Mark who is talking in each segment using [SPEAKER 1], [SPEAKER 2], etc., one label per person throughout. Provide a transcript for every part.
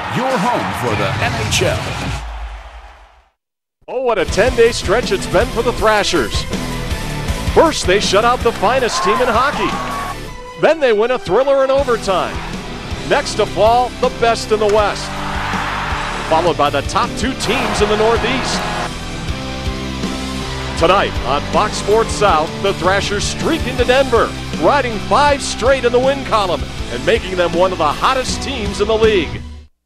[SPEAKER 1] your home for the NHL.
[SPEAKER 2] Oh, what a 10-day stretch it's been for the Thrashers. First, they shut out the finest team in hockey. Then they win a thriller in overtime. Next to fall, the best in the West, followed by the top two teams in the Northeast. Tonight on Fox Sports South, the Thrashers streak into Denver, riding 5 straight in the win column and making them one of the hottest teams in the league.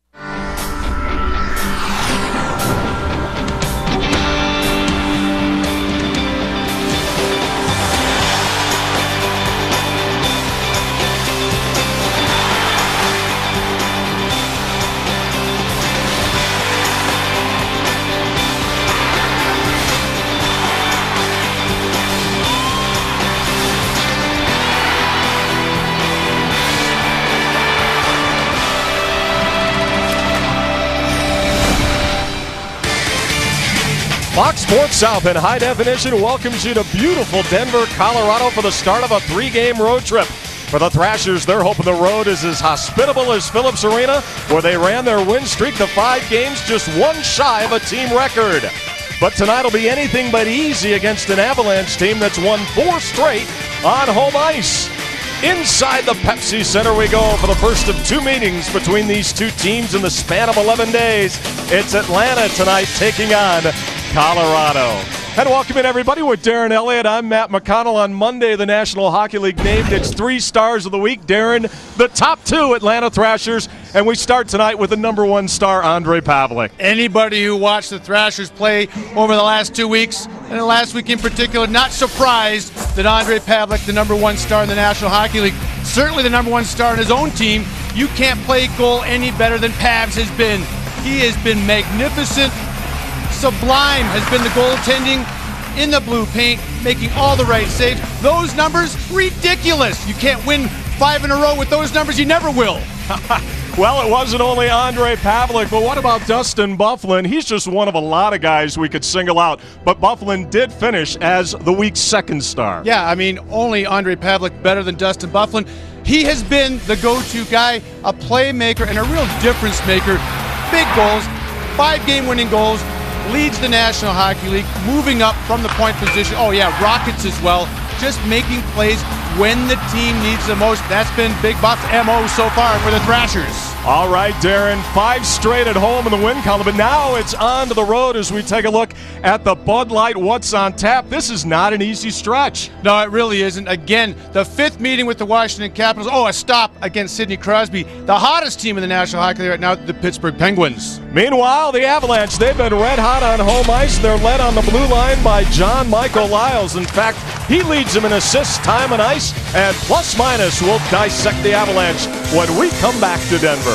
[SPEAKER 2] Fox Sports South in high definition welcomes you to beautiful Denver, Colorado for the start of a 3-game road trip. For the Thrashers, they're hoping the road is as hospitable as Phillips Arena, where they ran their win streak to 5 games, just one shy of a team record. But tonight will be anything but easy against an Avalanche team that's won 4 straight on home ice. Inside the Pepsi Center we go for the first of 2 meetings between these two teams in the span of 11 days. It's Atlanta tonight taking on Colorado. And welcome in, everybody, with Darren Elliott. I'm Matt McConnell. On Monday, the National Hockey League named its 3 stars of the week. Darren, the top 2 Atlanta Thrashers. And we start tonight with the number 1 star, Ondrej Pavelec.
[SPEAKER 3] Anybody who watched the Thrashers play over the last 2 weeks, and the last week in particular, not surprised that Ondrej Pavelec, the number 1 star in the National Hockey League, certainly the number 1 star in his own team. You can't play goal any better than Pavs has been. He has been magnificent. Sublime has been the goaltending in the blue paint, making all the right saves. Those numbers, ridiculous. You can't win 5 in a row with those numbers. You never will.
[SPEAKER 2] Well, it wasn't only Ondrej Pavelec, but what about Dustin Byfuglien? He's just one of a lot of guys we could single out, but Byfuglien did finish as the week's 2nd star.
[SPEAKER 3] Yeah, I mean, only Ondrej Pavelec better than Dustin Byfuglien. He has been the go-to guy, a playmaker and a real difference maker. Big goals, 5-game winning goals, leads the National Hockey League, moving up from the point position. Oh yeah, Rockets as well, just making plays when the team needs the most. That's been Big Buff's MO so far for the Thrashers.
[SPEAKER 2] All right, Darren, 5 straight at home in the win column, but now it's on to the road as we take a look at the Bud Light What's on Tap. This is not an easy stretch.
[SPEAKER 3] No, it really isn't. Again, the 5th meeting with the Washington Capitals. Oh, a stop against Sidney Crosby. The hottest team in the National Hockey League right now, the Pittsburgh Penguins.
[SPEAKER 2] Meanwhile, the Avalanche, they've been red hot on home ice. They're led on the blue line by John Michael Liles. In fact, he leads them in assists, time, and ice, and plus minus. We'll dissect the Avalanche when we come back to Denver.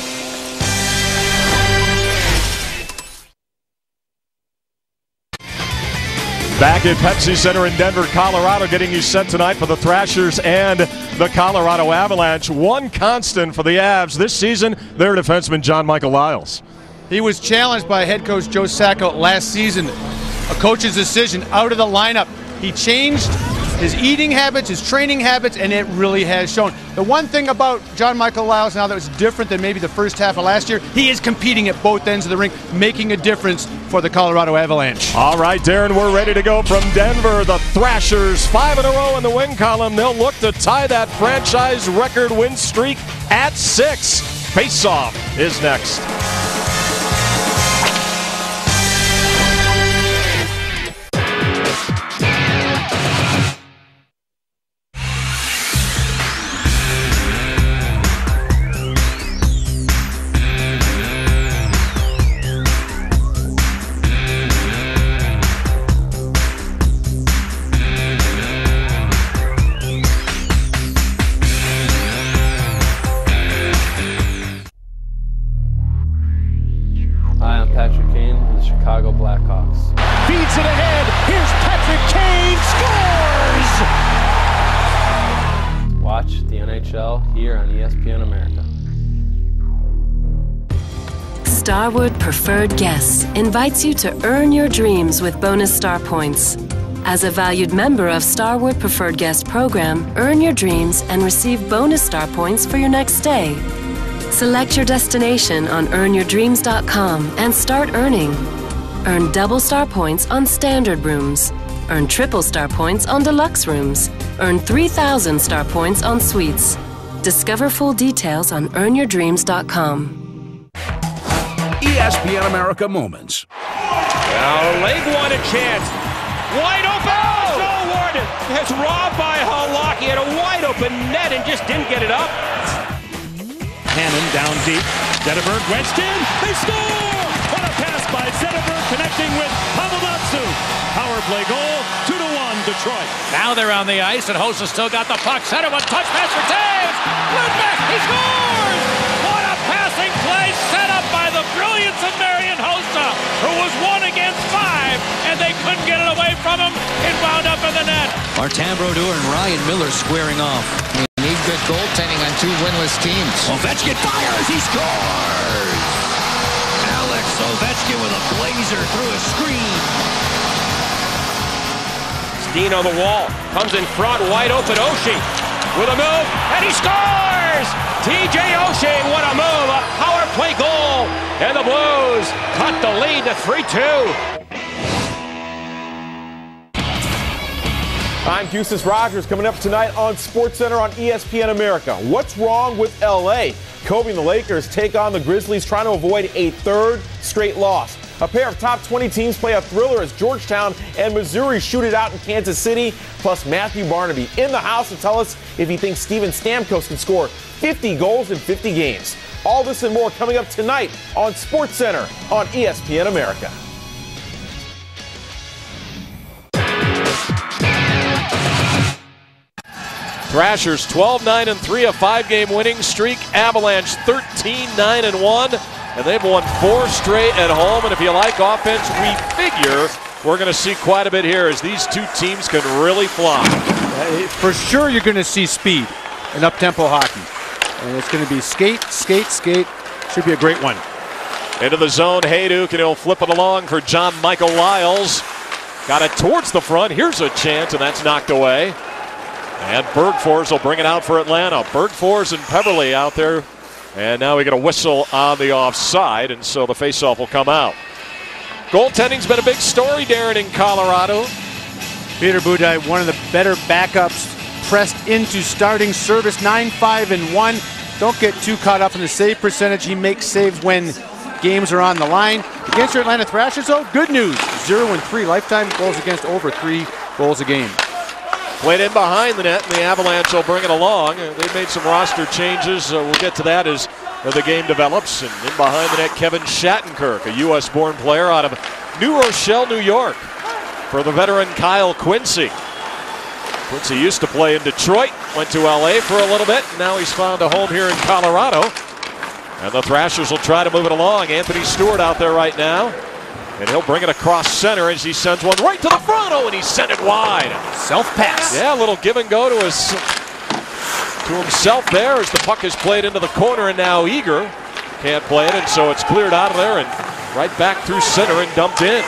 [SPEAKER 2] Back at Pepsi Center in Denver, Colorado, getting you set tonight for the Thrashers and the Colorado Avalanche. One constant for the Avs this season, their defenseman John Michael Liles.
[SPEAKER 3] He was challenged by head coach Joe Sacco last season. A coach's decision, out of the lineup. He changed his eating habits, his training habits, and it really has shown. The one thing about John Michael Liles now that was different than maybe the first half of last year, he is competing at both ends of the rink, making a difference for the Colorado Avalanche.
[SPEAKER 2] All right, Darren, we're ready to go from Denver. The Thrashers, 5 in a row in the win column. They'll look to tie that franchise record win streak at 6. Face-off is next.
[SPEAKER 4] Here on ESPN America.
[SPEAKER 5] Starwood Preferred Guests invites you to earn your dreams with bonus star points. As a valued member of Starwood Preferred Guest program, earn your dreams and receive bonus star points for your next stay. Select your destination on earnyourdreams.com and start earning. Earn double star points on standard rooms. Earn triple star points on deluxe rooms. Earn 3,000 star points on suites. Discover full details on earnyourdreams.com.
[SPEAKER 1] ESPN America Moments.
[SPEAKER 6] Now, Lake won a chance. Wide open! Oh! Ward has robbed by Halaki at a wide open net and just didn't get it up.
[SPEAKER 7] Hannon down deep. Zetterberg wedged in. They score! What a pass by Zetterberg connecting with Pavlovsky. Power play goal, 2-1 Detroit.
[SPEAKER 6] Now they're on the ice and Hossa still got the puck. Center one, touch pass for Taves. Lindbeck, he scores! What a passing play set up by the brilliance of Marian Hossa, who was 1 against 5, and they couldn't get it away from him. It wound up in the net.
[SPEAKER 8] Martin Brodeur and Ryan Miller squaring off. They need good goaltending on 2 winless teams.
[SPEAKER 1] Ovechkin fires, he scores! Alex Ovechkin with a blazer through a screen.
[SPEAKER 6] Steen on the wall, comes in front, wide open, Oshie with a move, and he scores! TJ Oshie, what a move, a power play goal, and the Blues cut the lead to 3-2.
[SPEAKER 9] I'm Deuces Rogers, coming up tonight on SportsCenter on ESPN America. What's wrong with L.A.? Kobe and the Lakers take on the Grizzlies, trying to avoid a 3rd straight loss. A pair of top 20 teams play a thriller as Georgetown and Missouri shoot it out in Kansas City. Plus, Matthew Barnaby in the house to tell us if he thinks Steven Stamkos can score 50 goals in 50 games. All this and more coming up tonight on SportsCenter on ESPN America.
[SPEAKER 2] Thrashers 12-9-3, a 5-game winning streak. Avalanche 13-9-1, and they've won 4 straight at home. And if you like offense, we figure we're going to see quite a bit here as these 2 teams can really fly.
[SPEAKER 3] For sure, you're going to see speed and up-tempo hockey, and it's going to be skate, skate, skate. Should be a great one.
[SPEAKER 2] Into the zone, Hayduk, and he'll flip it along for John Michael Lyles. Got it towards the front. Here's a chance, and that's knocked away. And Bergfors will bring it out for Atlanta. Bergfors and Peverly out there. And now we get a whistle on the offside, and so the faceoff will come out. Goaltending's been a big story, Darren, in Colorado.
[SPEAKER 3] Peter Budaj, one of the better backups, pressed into starting service, 9-5-1. Don't get too caught up in the save percentage. He makes saves when games are on the line. Against your Atlanta Thrashers, though, good news. 0-3 lifetime goals against, over 3 goals a game.
[SPEAKER 2] Played in behind the net, and the Avalanche will bring it along. They've made some roster changes. We'll get to that as the game develops. And in behind the net, Kevin Shattenkirk, a U.S.-born player out of New Rochelle, New York, for the veteran Kyle Quincy. Quincy used to play in Detroit, went to L.A. for a little bit, and now he's found a home here in Colorado. And the Thrashers will try to move it along. Anthony Stewart out there right now. And he'll bring it across center as he sends one right to the front. Oh, and he sent it wide.
[SPEAKER 3] Self-pass.
[SPEAKER 2] Yeah, a little give and go to himself there as the puck is played into the corner, and now Eager can't play it, and so it's cleared out of there and right back through center and dumped in.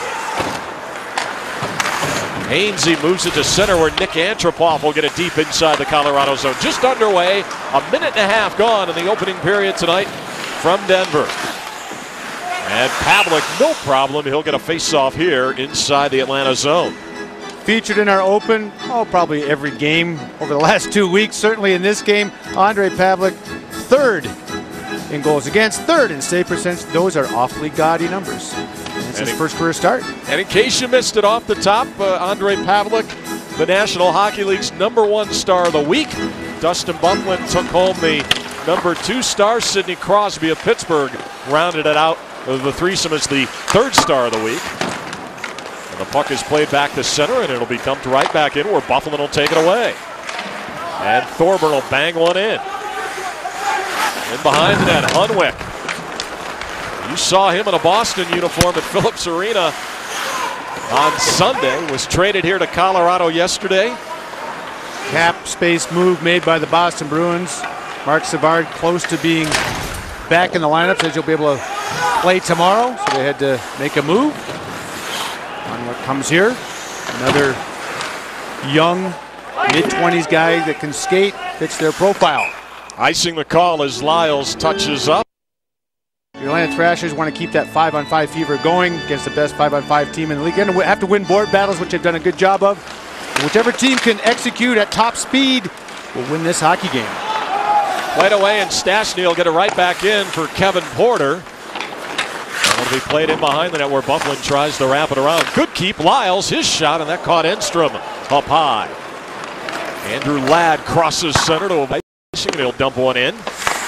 [SPEAKER 2] Hainsey moves it to center where Nick Antropov will get it deep inside the Colorado zone. Just underway, 1.5 minutes gone in the opening period tonight from Denver. And Pavlik, no problem. He'll get a face-off here inside the Atlanta zone.
[SPEAKER 3] Featured in our open, probably every game over the last 2 weeks. Certainly in this game, Ondrej Pavlik, 3rd in goals against, 3rd in save percentage. Those are awfully gaudy numbers. It's his first career start.
[SPEAKER 2] And in case you missed it off the top, Ondrej Pavlik, the National Hockey League's #1 star of the week. Dustin Byfuglien took home the #2 star. Sidney Crosby of Pittsburgh rounded it out. The threesome is the 3rd star of the week. And the puck is played back to center, and it'll be dumped right back in where Byfuglien will take it away. And Thorburn will bang one in. In behind the net, Hunwick. You saw him in a Boston uniform at Phillips Arena on Sunday. Was traded here to Colorado yesterday.
[SPEAKER 3] Cap space move made by the Boston Bruins. Mark Savard close to being back in the lineup, says he'll be able to play tomorrow, so they had to make a move. On what comes here, another young mid-20s guy that can skate, fits their profile.
[SPEAKER 2] Icing the call as Lyles touches up.
[SPEAKER 3] The Atlanta Thrashers want to keep that 5-on-5 fever going against the best 5-on-5 team in the league. They're going to have to win board battles, which they've done a good job of. And whichever team can execute at top speed will win this hockey game.
[SPEAKER 2] Played away, and Stastny will get it right back in for Kevin Porter. It'll be played in behind the net where Bufflin tries to wrap it around. Good keep. Lyles, his shot, and that caught Enstrom up high. Andrew Ladd crosses center to a and he'll dump one in.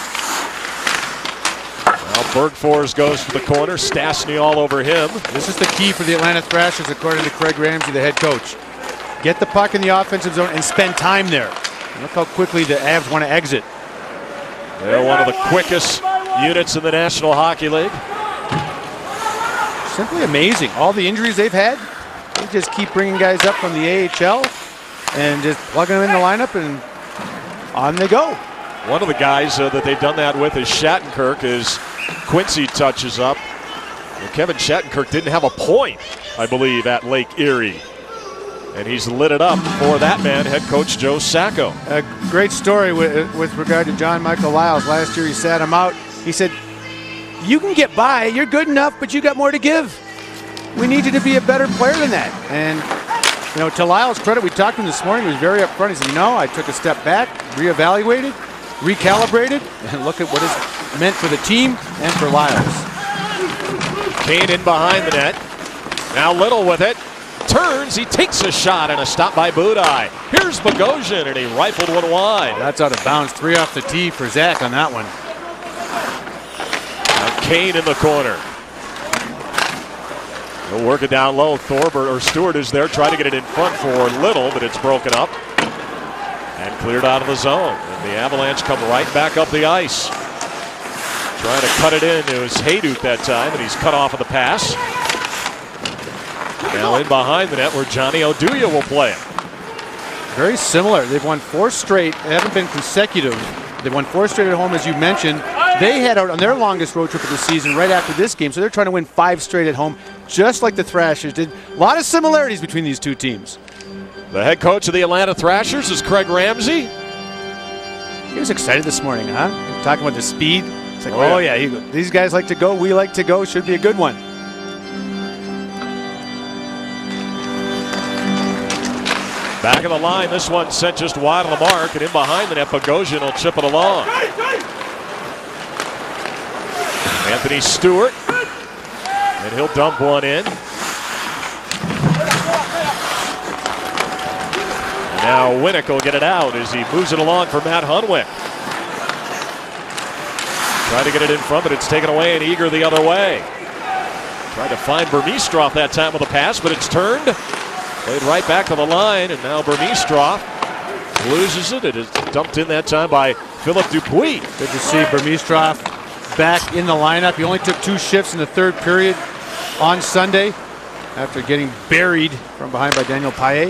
[SPEAKER 2] Now Bergfors goes to the corner. Stastny all over him.
[SPEAKER 3] This is the key for the Atlanta Thrashers, according to Craig Ramsey, the head coach. Get the puck in the offensive zone and spend time there. And look how quickly the Avs want to exit.
[SPEAKER 2] They're one of the quickest units in the National Hockey League.
[SPEAKER 3] Simply amazing. All the injuries they've had, they just keep bringing guys up from the AHL and just plugging them in the lineup, and on they go.
[SPEAKER 2] One of the guys that they've done that with is Shattenkirk, as Quincy touches up. Well, Kevin Shattenkirk didn't have a point, I believe, at Lake Erie. And he's lit it up for that man, head coach Joe Sacco.
[SPEAKER 3] A great story with regard to John Michael Lyles. Last year he sat him out. He said, you can get by, you're good enough, but you got more to give. We need you to be a better player than that. And you know, to Lyles' credit, we talked to him this morning. He was very upfront. He said, you know, I took a step back, reevaluated, recalibrated, and look at what it's meant for the team and for Lyles.
[SPEAKER 2] Kane in behind the net. Now Little with it. Turns, he takes a shot, and a stop by Budaj. Here's Bogosian, and he rifled one wide.
[SPEAKER 3] That's out of bounds. 3 off the tee for Zach on that one.
[SPEAKER 2] Now Kane in the corner. He'll work it down low. Stewart is there, trying to get it in front for Little, but it's broken up and cleared out of the zone. And the Avalanche come right back up the ice. Trying to cut it in. It was Hayduk that time, and he's cut off of the pass. Now in behind the net where Johnny Oduya will play it.
[SPEAKER 3] Very similar. They've won 4 straight. They haven't been consecutive. They've won 4 straight at home, as you mentioned. They had out on their longest road trip of the season right after this game, so they're trying to win 5 straight at home, just like the Thrashers did. A lot of similarities between these two teams.
[SPEAKER 2] The head coach of the Atlanta Thrashers is Craig Ramsey.
[SPEAKER 3] He was excited this morning, huh? Talking about the speed. It's like, oh yeah, these guys like to go, we like to go, should be a good one.
[SPEAKER 2] Back of the line, this one sent just wide of the mark, and in behind the net, Bogosian will chip it along. Anthony Stewart, and he'll dump one in. And now Winnick will get it out as he moves it along for Matt Hunwick. Trying to get it in front, but it's taken away and eager the other way. Tried to find Burmistrov that time with a pass, but it's turned. Played right back to the line, and now Burmistrov loses it. It is dumped in that time by Philip Dupuis.
[SPEAKER 3] Good to see Burmistrov back in the lineup. He only took 2 shifts in the 3rd period on Sunday after getting buried from behind by Daniel Paillet.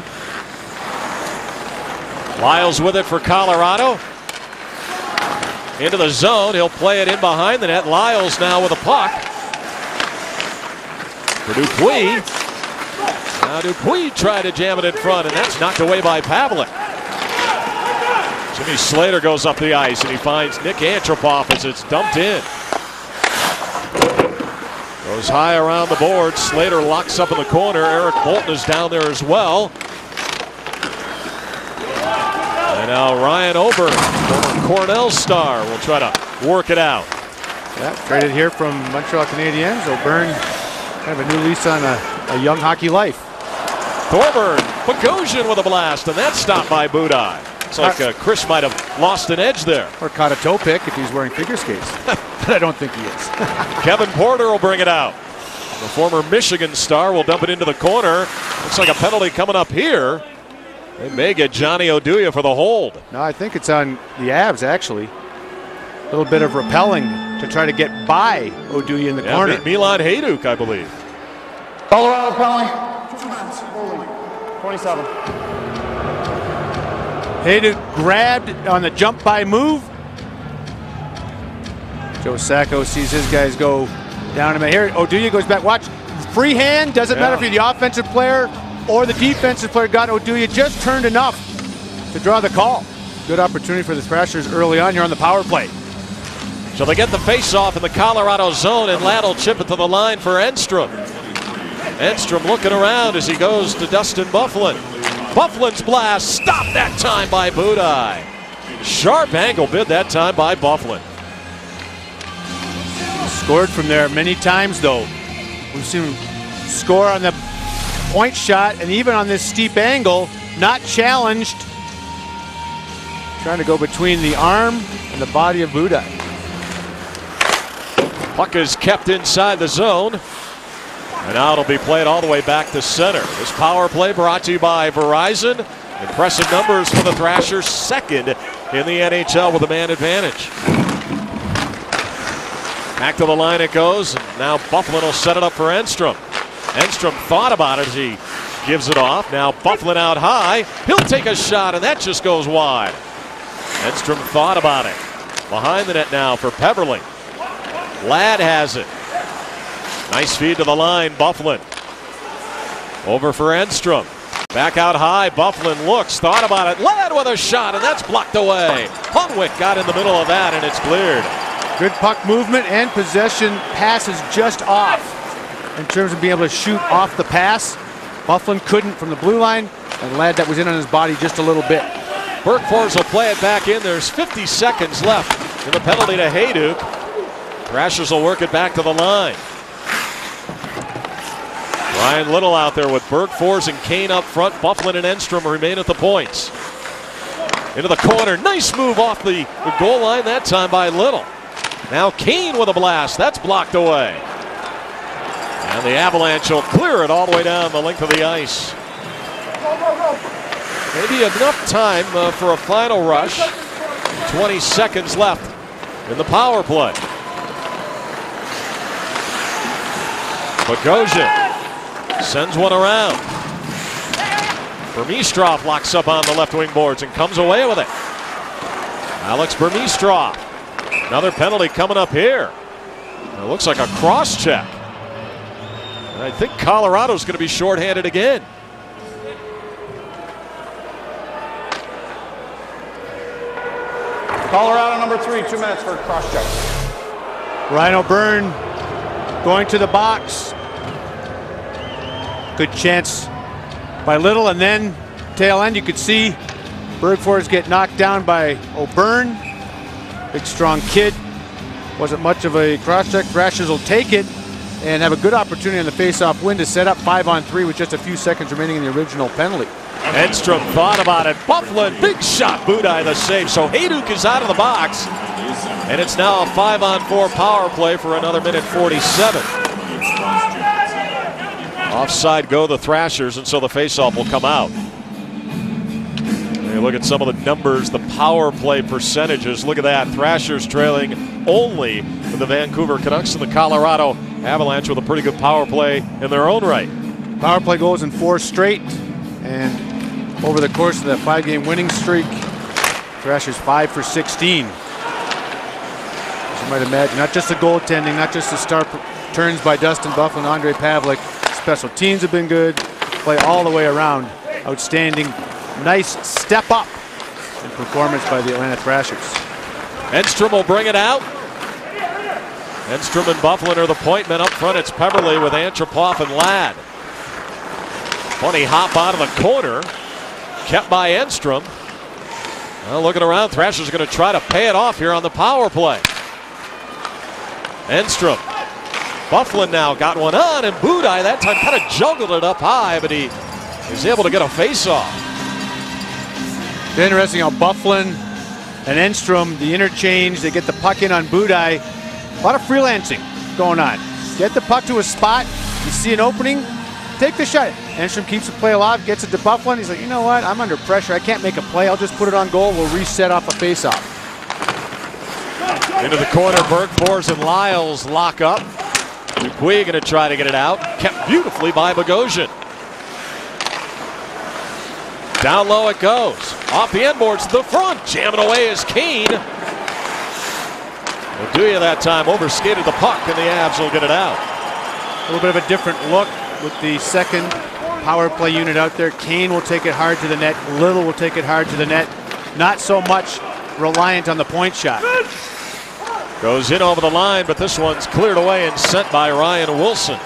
[SPEAKER 2] Lyles with it for Colorado. Into the zone. He'll play it in behind the net. Lyles now with a puck. For Dupuis. Now Dupuis tried to jam it in front, and that's knocked away by Pavlik. Jimmy Slater goes up the ice, and he finds Nick Antropov as it's dumped in. Goes high around the board. Slater locks up in the corner. Eric Bolton is down there as well. And now Ryan Ober, former Cornell star, will try to work it out.
[SPEAKER 3] Yeah, traded here from Montreal Canadiens. O'Byrne, kind of a new lease on a young hockey life.
[SPEAKER 2] Thorburn, Bogosian with a blast, and that's stopped by Budaj. It's like Chris might have lost an edge there.
[SPEAKER 3] Or caught a toe pick if he's wearing figure skates. But I don't think he is.
[SPEAKER 2] Kevin Porter will bring it out. The former Michigan star will dump it into the corner. Looks like a penalty coming up here. They may get Johnny Oduya for the hold.
[SPEAKER 3] No, I think it's on the Avs, actually. A little bit of repelling to try to get by Oduya in the corner.
[SPEAKER 2] Milan Hayduk, I believe.
[SPEAKER 10] Colorado penalty. 27.
[SPEAKER 3] Hayduk grabbed on the jump by move. Joe Sacco sees his guys go down him. Here, Oduya goes back. Watch, free hand. Doesn't matter if you're the offensive player or the defensive player. Got Oduya just turned enough to draw the call. good opportunity for the Thrashers early on here on the power play.
[SPEAKER 2] So they get the face-off in the Colorado zone, and Ladd will chip it to the line for Enstrom. Enstrom looking around as he goes to Dustin Byfuglien. Byfuglien's blast stopped that time by Budaj. Sharp angle bid that time by Byfuglien.
[SPEAKER 3] Scored from there many times, though. We've seen him score on the point shot and even on this steep angle, not challenged. Trying to go between the arm and the body of Budaj.
[SPEAKER 2] Puck is kept inside the zone. And now it'll be played all the way back to center. This power play brought to you by Verizon. Impressive numbers for the Thrashers, second in the NHL with a man advantage. Back to the line it goes. Now Byfuglien will set it up for Enstrom. Enstrom thought about it as he gives it off. Now Byfuglien out high. He'll take a shot, and that just goes wide. Enstrom thought about it. Behind the net now for Peverley. Ladd has it. Nice feed to the line, Byfuglien. Over for Enstrom. Back out high, Byfuglien looks, thought about it. Ladd with a shot, and that's blocked away. Hunwick got in the middle of that, and it's cleared.
[SPEAKER 3] Good puck movement and possession. Passes just off in terms of being able to shoot off the pass. Byfuglien couldn't from the blue line, and Ladd that was in on his body just a little bit.
[SPEAKER 2] Bergfors will play it back in. There's 50 seconds left in the penalty to Hejduk. Thrashers will work it back to the line. Ryan Little out there with Bergfors and Kane up front. Byfuglien and Enstrom remain at the points. Into the corner. Nice move off the goal line that time by Little. Now Kane with a blast. That's blocked away. And the Avalanche will clear it all the way down the length of the ice. Maybe enough time for a final rush. 20 seconds left in the power play. Bogosian sends one around. Burmistrov locks up on the left wing boards and comes away with it. Alex Burmistrov. Another penalty coming up here. It looks like a cross check. And I think Colorado's going to be shorthanded again.
[SPEAKER 10] Colorado number 3, 2 minutes for a cross check.
[SPEAKER 3] Ryan O'Byrne going to the box. Good chance by Little, and then tail end you could see Bergfors get knocked down by O'Byrne. Big strong kid. Wasn't much of a cross check. Thrashers will take it and have a good opportunity on the face-off win to set up 5-on-3 with just a few seconds remaining in the original penalty.
[SPEAKER 2] Enstrom thought about it. Byfuglien, big shot. Budaj the save. So Hejduk is out of the box. And it's now a 5-on-4 power play for another minute 47. Offside go the Thrashers, and so the faceoff will come out. You look at some of the numbers, the power play percentages. Look at that. Thrashers trailing only the Vancouver Canucks and the Colorado Avalanche with a pretty good power play in their own right.
[SPEAKER 3] Power play goals in 4 straight, and over the course of that 5-game winning streak, Thrashers 5 for 16. As you might imagine, not just the goaltending, not just the star turns by Dustin Byfuglien and Ondrej Pavelec. Special teams have been good. Play all the way around. Outstanding. Nice step up in performance by the Atlanta Thrashers.
[SPEAKER 2] Enstrom will bring it out. Enstrom and Byfuglien are the point men up front. It's Peverley with Antropov and Ladd. Funny hop out of the corner. Kept by Enstrom. Well, looking around, Thrashers are going to try to pay it off here on the power play. Enstrom. Byfuglien now got one on, and Budaj that time kind of juggled it up high, but he was able to get a face-off.
[SPEAKER 3] It's interesting how Byfuglien and Enstrom, the interchange, they get the puck in on Budaj. A lot of freelancing going on. Get the puck to a spot, you see an opening, take the shot. Enstrom keeps the play alive, gets it to Byfuglien. He's like, you know what, I'm under pressure. I can't make a play. I'll just put it on goal. We'll reset off a face-off.
[SPEAKER 2] Into the corner, Bergfors and Lyles lock up. Dupuis going to try to get it out. Kept beautifully by Bogosian. Down low it goes. Off the end boards to the front. Jamming away is Kane. Will do you that time. Overskated the puck, and the Avs will get it out.
[SPEAKER 3] A little bit of a different look with the second power play unit out there. Kane will take it hard to the net. Little will take it hard to the net. not so much reliant on the point shot.
[SPEAKER 2] Goes in over the line, but this one's cleared away and sent by Ryan Wilson.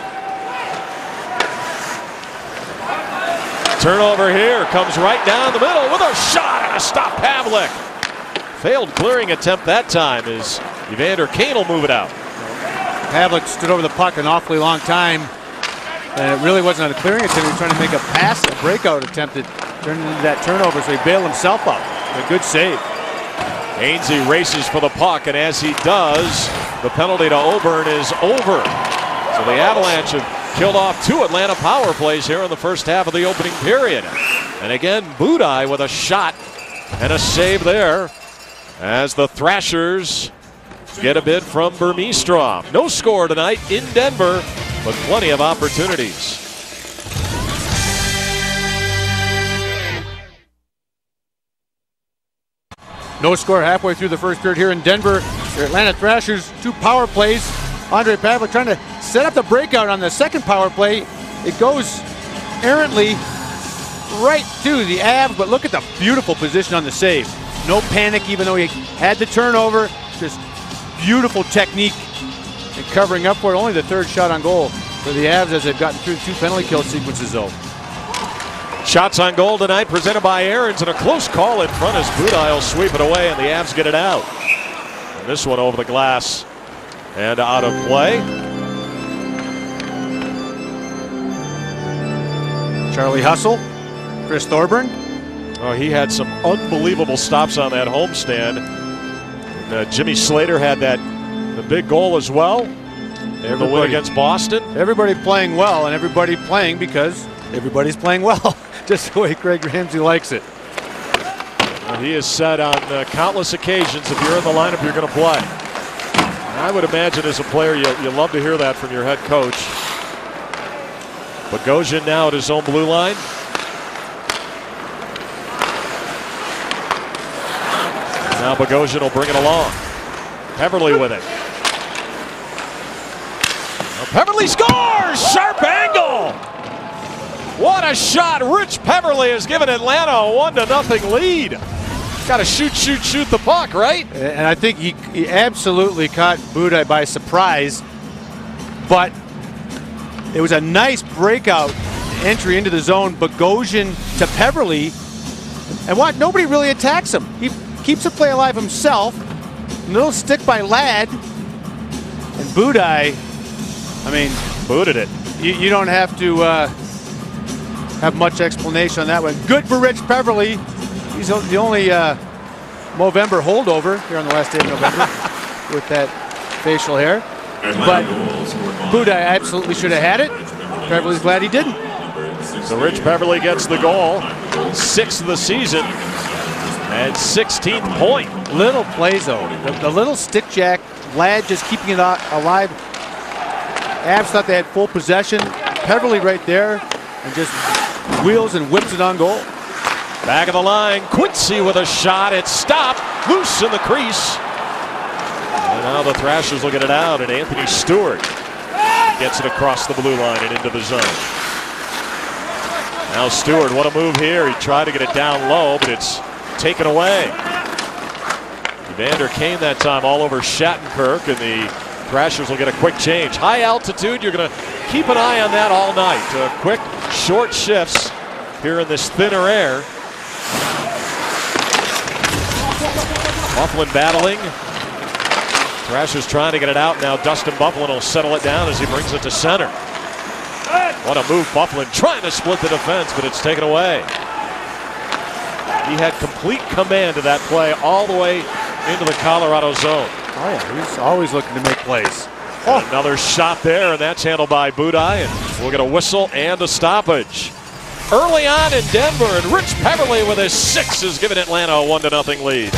[SPEAKER 2] Turnover here, comes right down the middle with a shot and a stop. Pavlik. Failed clearing attempt that time as Evander Kane will move it out.
[SPEAKER 3] Pavlik stood over the puck an awfully long time, and it really wasn't a clearing attempt. He was trying to make a pass, a breakout attempt that turned into that turnover, so he bailed himself up. A good save.
[SPEAKER 2] Hainsey races for the puck, and as he does, the penalty to Auburn is over. So the Avalanche have killed off 2 Atlanta power plays here in the first half of the opening period. And again, Budaj with a shot and a save there as the Thrashers get a bid from Burmistrov. No score tonight in Denver, but plenty of opportunities.
[SPEAKER 3] No score halfway through the first period here in Denver. The Atlanta Thrashers, 2 power plays. Ondrej Pavelec trying to set up the breakout on the second power play. It goes errantly right to the Avs, but look at the beautiful position on the save. No panic, even though he had the turnover. Just beautiful technique and covering up for it. Only the 3rd shot on goal for the Avs as they've gotten through 2 penalty kill sequences, though.
[SPEAKER 2] Shots on goal tonight presented by Aaron's, and a close call in front as Budaj will sweep it away and the Avs get it out. And this one over the glass and out of play.
[SPEAKER 3] Charlie Hustle, Chris Thorburn.
[SPEAKER 2] Oh, he had some unbelievable stops on that homestand. And, Jimmy Slater had the big goal as well. The win against Boston.
[SPEAKER 3] Everybody playing well, and everybody playing because everybody's playing well. Just the way Craig Ramsay likes it.
[SPEAKER 2] Well, he has said on countless occasions, if you're in the lineup, you're going to play. And I would imagine as a player, you love to hear that from your head coach. Bogosian now at his own blue line. Now Bogosian will bring it along. Peverley with it. Now Peverley scores! Sharp angle! What a shot! Rich Peverley has given Atlanta a 1-0 lead. Got to shoot the puck, right?
[SPEAKER 3] And I think he absolutely caught Budaj by surprise, but it was a nice breakout entry into the zone. Bogosian to Peverley, and what? Nobody really attacks him. He keeps the play alive himself. A little stick by Ladd, and Budaj, I mean,
[SPEAKER 2] booted it.
[SPEAKER 3] You don't have to have much explanation on that one. Good for Rich Peverley. He's the only Movember holdover here on the last day of November with that facial hair. But Budaj absolutely should have had it. Peverley's glad he didn't.
[SPEAKER 2] So Rich Peverley gets the goal, 6th of the season, and 16th point.
[SPEAKER 3] Little plays though. The little stick jack, Ladd just keeping it alive. Avs thought they had full possession. Peverley right there and just wheels and whips it on goal.
[SPEAKER 2] Back of the line, Quincy with a shot. It's stopped, loose in the crease. And now the Thrashers will get it out, and Anthony Stewart gets it across the blue line and into the zone. Now Stewart, what a move here. He tried to get it down low, but it's taken away. Evander Kane that time all over Shattenkirk, and the Thrashers will get a quick change. High altitude, you're going to keep an eye on that all night. Quick, short shifts here in this thinner air. Byfuglien battling. Thrashers trying to get it out. Now Dustin Byfuglien will settle it down as he brings it to center. What a move, Byfuglien trying to split the defense, but it's taken away. He had complete command of that play all the way into the Colorado zone.
[SPEAKER 3] Oh yeah, he's always looking to make plays.
[SPEAKER 2] Oh. Another shot there, and that's handled by Budaj, and we'll get a whistle and a stoppage. Early on in Denver, and Rich Peverley with his 6 has given Atlanta a 1-0 lead.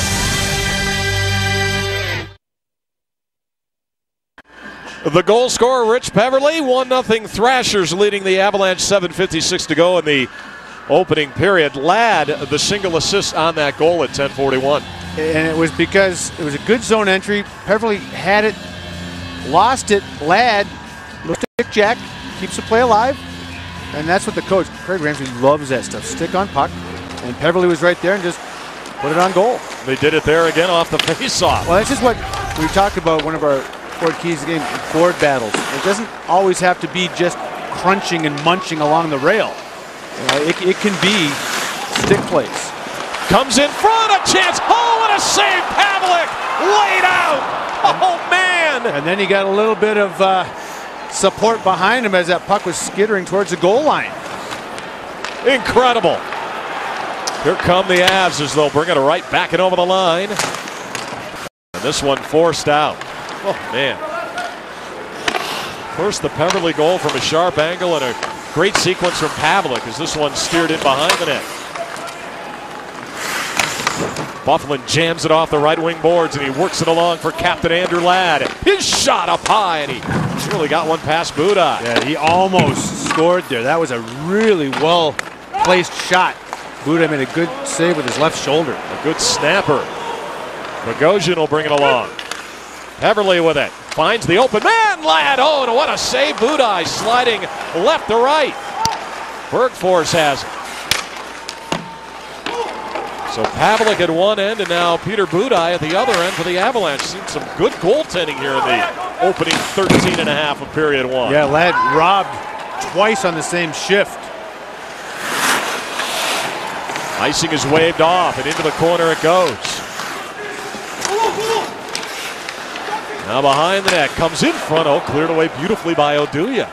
[SPEAKER 2] The goal scorer, Rich Peverley, 1-0 Thrashers leading the Avalanche, 7:56 to go in the opening period. Ladd, the single assist on that goal at 10:41.
[SPEAKER 3] And it was because it was a good zone entry. Peverley had it, lost it. Ladd, little stick jack, keeps the play alive. And that's what the coach, Craig Ramsay, loves that stuff. Stick on puck. And Peverley was right there and just put it on goal.
[SPEAKER 2] They did it there again off the face-off.
[SPEAKER 3] Well, that's just what we talked about, one of our Ford keys to the game, board battles. It doesn't always have to be just crunching and munching along the rail. It can be stick plays.
[SPEAKER 2] Comes in front, a chance. Oh, what a save, Pavelec! Laid out! Oh, man!
[SPEAKER 3] And then he got a little bit of support behind him as that puck was skittering towards the goal line.
[SPEAKER 2] Incredible. Here come the Avs as they'll bring it right back and over the line. And this one forced out. Oh, man. First, the Peverley goal from a sharp angle and a great sequence from Pavelec as this one steered in behind the net. Byfuglien jams it off the right wing boards and he works it along for Captain Andrew Ladd. His shot up high and he really got one past Budaj.
[SPEAKER 3] Yeah, he almost scored there. That was a really well placed shot. Budaj made a good save with his left shoulder.
[SPEAKER 2] A good snapper. Bogosian will bring it along. Peverley with it. Finds the open man, Ladd. Oh, and what a save. Budaj sliding left to right. Bergfors has it. So Pavelec at one end and now Peter Budaj at the other end for the Avalanche. Seen some good goaltending here in the opening 13 and a half of period one.
[SPEAKER 3] Yeah, Ladd robbed twice on the same shift.
[SPEAKER 2] Icing is waved off and into the corner it goes. Now behind the net, comes in front. Oh, cleared away beautifully by Oduya.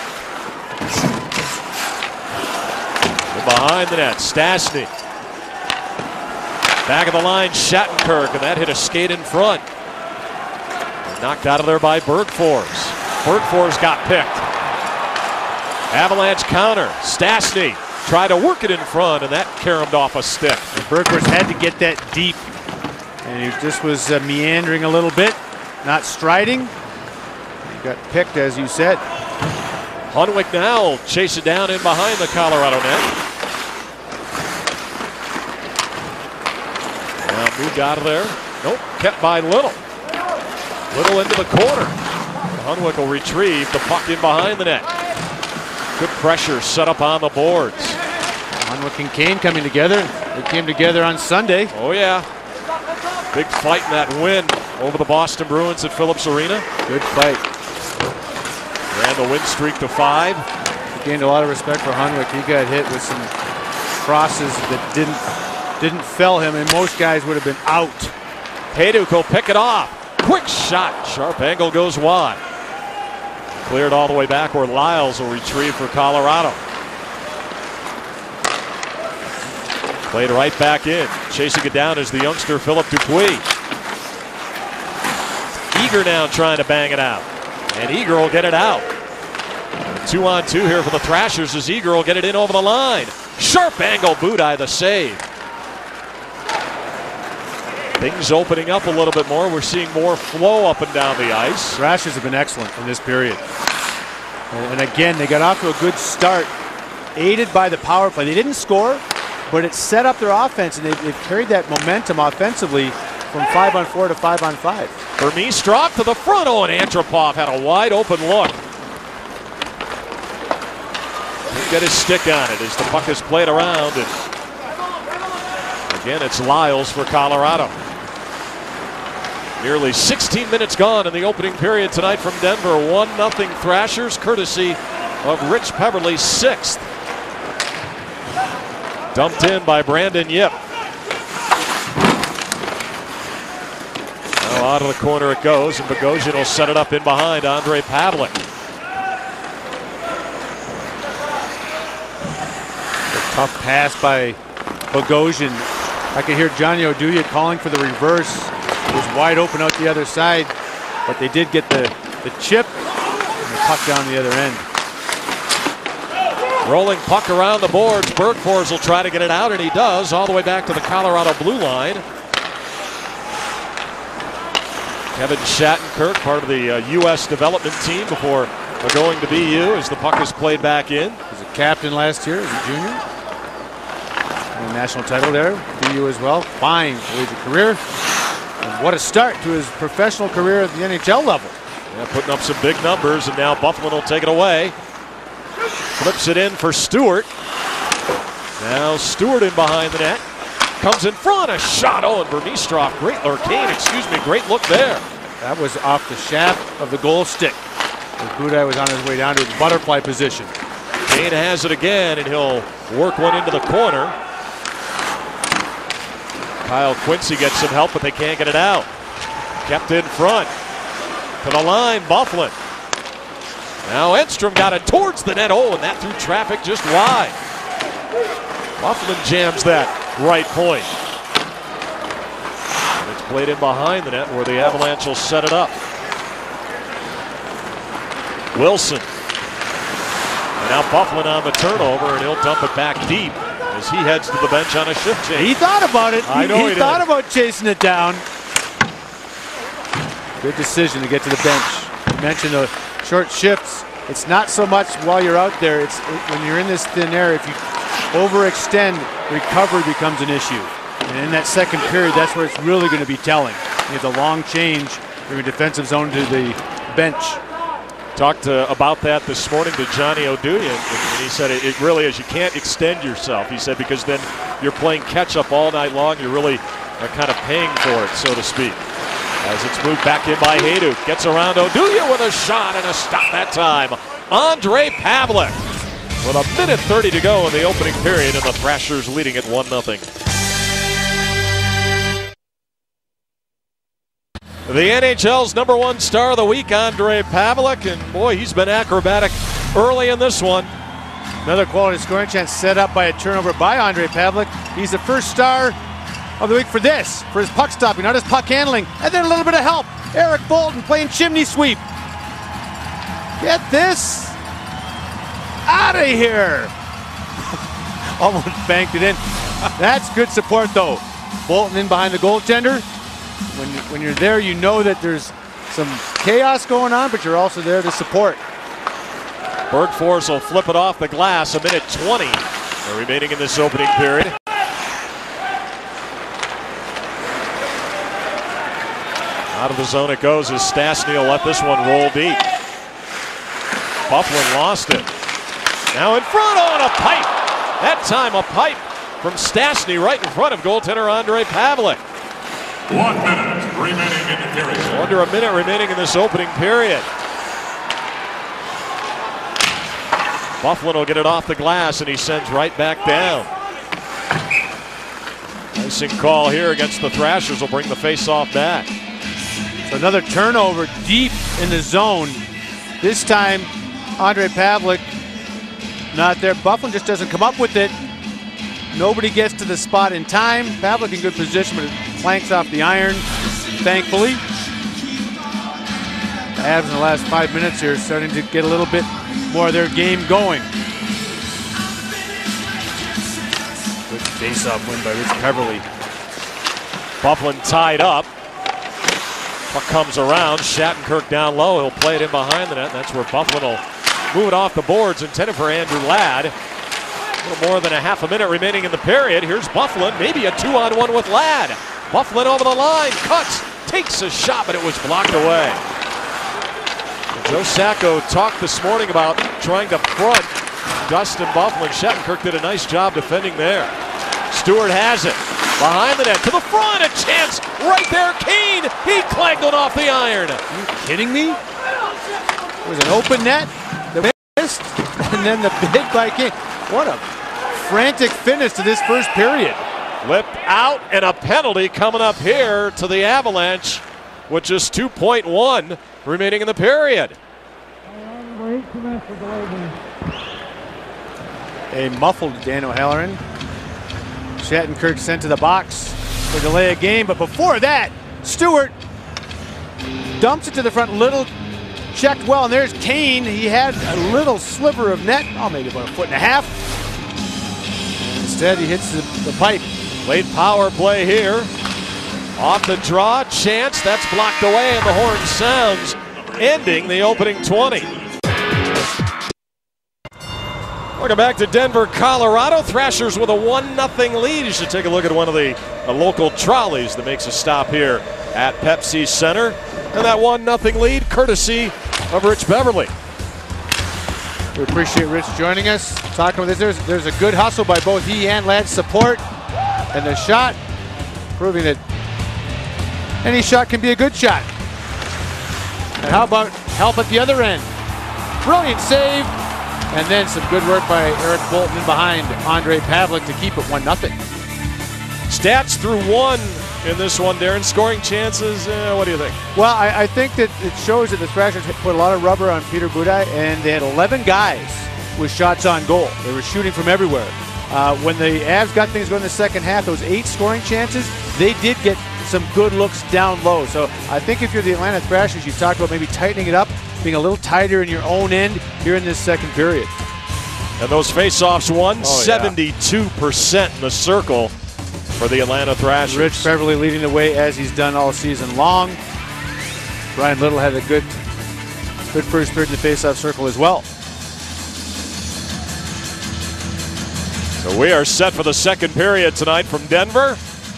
[SPEAKER 2] And behind the net, Stastny. Back of the line, Shattenkirk, and that hit a skate in front. Knocked out of there by Bergfors. Bergfors got picked. Avalanche counter. Stastny tried to work it in front, and that caromed off a stick.
[SPEAKER 3] And Bergfors had to get that deep, and he just was meandering a little bit, not striding. He got picked, as you said.
[SPEAKER 2] Hunwick now will chase it down in behind the Colorado net. Moved out of there. Nope, kept by Little. Little into the corner. Hunwick will retrieve the puck in behind the net. Good pressure set up on the boards.
[SPEAKER 3] Hunwick and Kane coming together. They came together on Sunday.
[SPEAKER 2] Oh, yeah. Big fight in that win over the Boston Bruins at Phillips Arena.
[SPEAKER 3] Good fight.
[SPEAKER 2] Ran the win streak to 5.
[SPEAKER 3] He gained a lot of respect for Hunwick. He got hit with some crosses that didn't fell him, and most guys would have been out.
[SPEAKER 2] Hejduk will pick it off. Quick shot. Sharp angle goes wide. Cleared all the way back where Lyles will retrieve for Colorado. Played right back in. Chasing it down is the youngster Philip Dupuis. Eager now trying to bang it out. And Eager will get it out. 2-on-2 here for the Thrashers as Eager will get it in over the line. Sharp angle, Budaj the save. Things opening up a little bit more. We're seeing more flow up and down the ice.
[SPEAKER 3] Thrashers have been excellent in this period. And again, they got off to a good start, aided by the power play. They didn't score, but it set up their offense, and they've carried that momentum offensively from 5-on-4 to 5-on-5.
[SPEAKER 2] Vermees dropped to the front. Oh, and Antropov had a wide open look. Didn't get his stick on it as the puck is played around. And again, it's Lyles for Colorado. Nearly 16 minutes gone in the opening period tonight from Denver. 1-0 Thrashers, courtesy of Rich Peverley's 6th. Dumped in by Brandon Yip. Now out of the corner it goes, and Bogosian will set it up in behind Ondrej Pavelec.
[SPEAKER 3] A tough pass by Bogosian. I could hear Johnny Oduya calling for the reverse. It was wide open out the other side, but they did get the chip and the puck down the other end.
[SPEAKER 2] Rolling puck around the boards. Bergfors will try to get it out, and he does, all the way back to the Colorado blue line. Kevin Shattenkirk, part of the U.S. development team before going to BU as the puck is played back in.
[SPEAKER 3] He was a captain last year as a junior. Won a national title there, BU as well. Fine collegiate career. And what a start to his professional career at the NHL level.
[SPEAKER 2] Yeah, putting up some big numbers, and now Byfuglien will take it away. Flips it in for Stewart. Now Stewart in behind the net. Comes in front, a shot. Oh, and Vermistroff, great look there.
[SPEAKER 3] That was off the shaft of the goal stick. Budaj was on his way down to his butterfly position.
[SPEAKER 2] Kane has it again, and he'll work one into the corner. Kyle Quincy gets some help, but they can't get it out. Kept in front. To the line, Byfuglien. Now Edstrom got it towards the net. Oh, and that threw traffic just wide. Byfuglien jams that right point. And it's played in behind the net where the Avalanche will set it up. Wilson. And now Byfuglien on the turnover, and he'll dump it back deep as he heads to the bench on a shift change.
[SPEAKER 3] He thought about it.
[SPEAKER 2] He
[SPEAKER 3] thought about chasing it down. Good decision to get to the bench. You mentioned the short shifts. It's not so much while you're out there. It's when you're in this thin air. If you overextend, recovery becomes an issue. And in that second period, that's where it's really going to be telling. You have the long change from your defensive zone to the bench.
[SPEAKER 2] Talked about that this morning to Johnny Oduya, and he said it really is. You can't extend yourself, he said, because then you're playing catch-up all night long. You're really kind of paying for it, so to speak. As it's moved back in by Hejduk. Gets around Oduya with a shot and a stop that time. Ondrej Pavelec with a minute 30 to go in the opening period, and the Thrashers leading it 1-0. The NHL's #1 star of the week, Ondrej Pavelec, and boy, he's been acrobatic early in this one.
[SPEAKER 3] Another quality scoring chance set up by a turnover by Ondrej Pavelec. He's the first star of the week for his puck stopping, not his puck handling, and then a little bit of help. Eric Bolton playing chimney sweep. Get this out of here. Almost banked it in. That's good support though. Bolton in behind the goaltender. When you're there, you know that there's some chaos going on, but you're also there to support.
[SPEAKER 2] Bergfors will flip it off the glass. A minute 20 remaining in this opening period. Out of the zone it goes as Stastny will let this one roll deep. Byfuglien lost it. Now in front on a pipe. That time a pipe from Stastny right in front of goaltender Ondrej Pavelec.
[SPEAKER 11] 1 minute remaining in the period.
[SPEAKER 2] Under a minute remaining in this opening period. Byfuglien will get it off the glass, and he sends right back down. Icing call here against the Thrashers will bring the face-off back.
[SPEAKER 3] So another turnover deep in the zone. This time, Ondrej Pavelec not there. Byfuglien just doesn't come up with it. Nobody gets to the spot in time. Pavelec in good position, but it flanks off the iron, thankfully. The Avs in the last 5 minutes here starting to get a little bit more of their game going. Good face-off win by Rich Peverley.
[SPEAKER 2] Byfuglien tied up. Puck comes around. Shattenkirk down low. He'll play it in behind the net. That's where Byfuglien will move it off the boards. Intended for Andrew Ladd. A little more than a half a minute remaining in the period. Here's Byfuglien, maybe a 2-on-1 with Ladd. Byfuglien over the line, cuts, takes a shot, but it was blocked away. Joe Sacco talked this morning about trying to front Dustin Byfuglien. Shattenkirk did a nice job defending there. Stewart has it. Behind the net, to the front, a chance right there. Kane, he clanked it off the iron.
[SPEAKER 3] Are you kidding me? It was an open net, the missed, and then the bid by Kane. What a frantic finish to this first period.
[SPEAKER 2] Flipped out, and a penalty coming up here to the Avalanche with just 2.1 remaining in the period.
[SPEAKER 3] A muffled Dan O'Halloran. Shattenkirk sent to the box for delay of game, but before that, Stewart dumps it to the front, little checked well, and there's Kane. He had a little sliver of net, maybe about 1.5 feet. Instead, he hits the pipe.
[SPEAKER 2] Late power play here. Off the draw, chance, that's blocked away, and the horn sounds, ending the opening 20. Welcome back to Denver, Colorado. Thrashers with a 1-0 lead. You should take a look at one of the local trolleys that makes a stop here at Pepsi Center. And that 1-0 lead, courtesy of Rich Peverley.
[SPEAKER 3] We appreciate Rich joining us, talking with us. There's a good hustle by both he and Ladd's support. And the shot, proving that any shot can be a good shot. And how about help at the other end? Brilliant save. And then some good work by Eric Bolton in behind Ondrej Pavelec to keep it 1-0.
[SPEAKER 2] Stats through 1 in this one, Darren. Scoring chances, what do you think?
[SPEAKER 3] Well, I think that it shows that the Thrashers put a lot of rubber on Peter Budaj, and they had 11 guys with shots on goal. They were shooting from everywhere. When the Avs got things going in the second half, those 8 scoring chances, they did get some good looks down low. So I think if you're the Atlanta Thrashers, you talk about maybe tightening it up, being a little tighter in your own end here in this second period.
[SPEAKER 2] And those face-offs won 72% in the circle for the Atlanta Thrashers.
[SPEAKER 3] Rich Peverley leading the way as he's done all season long. Brian Little had a good first period in the face-off circle as well.
[SPEAKER 2] So we are set for the second period tonight from Denver.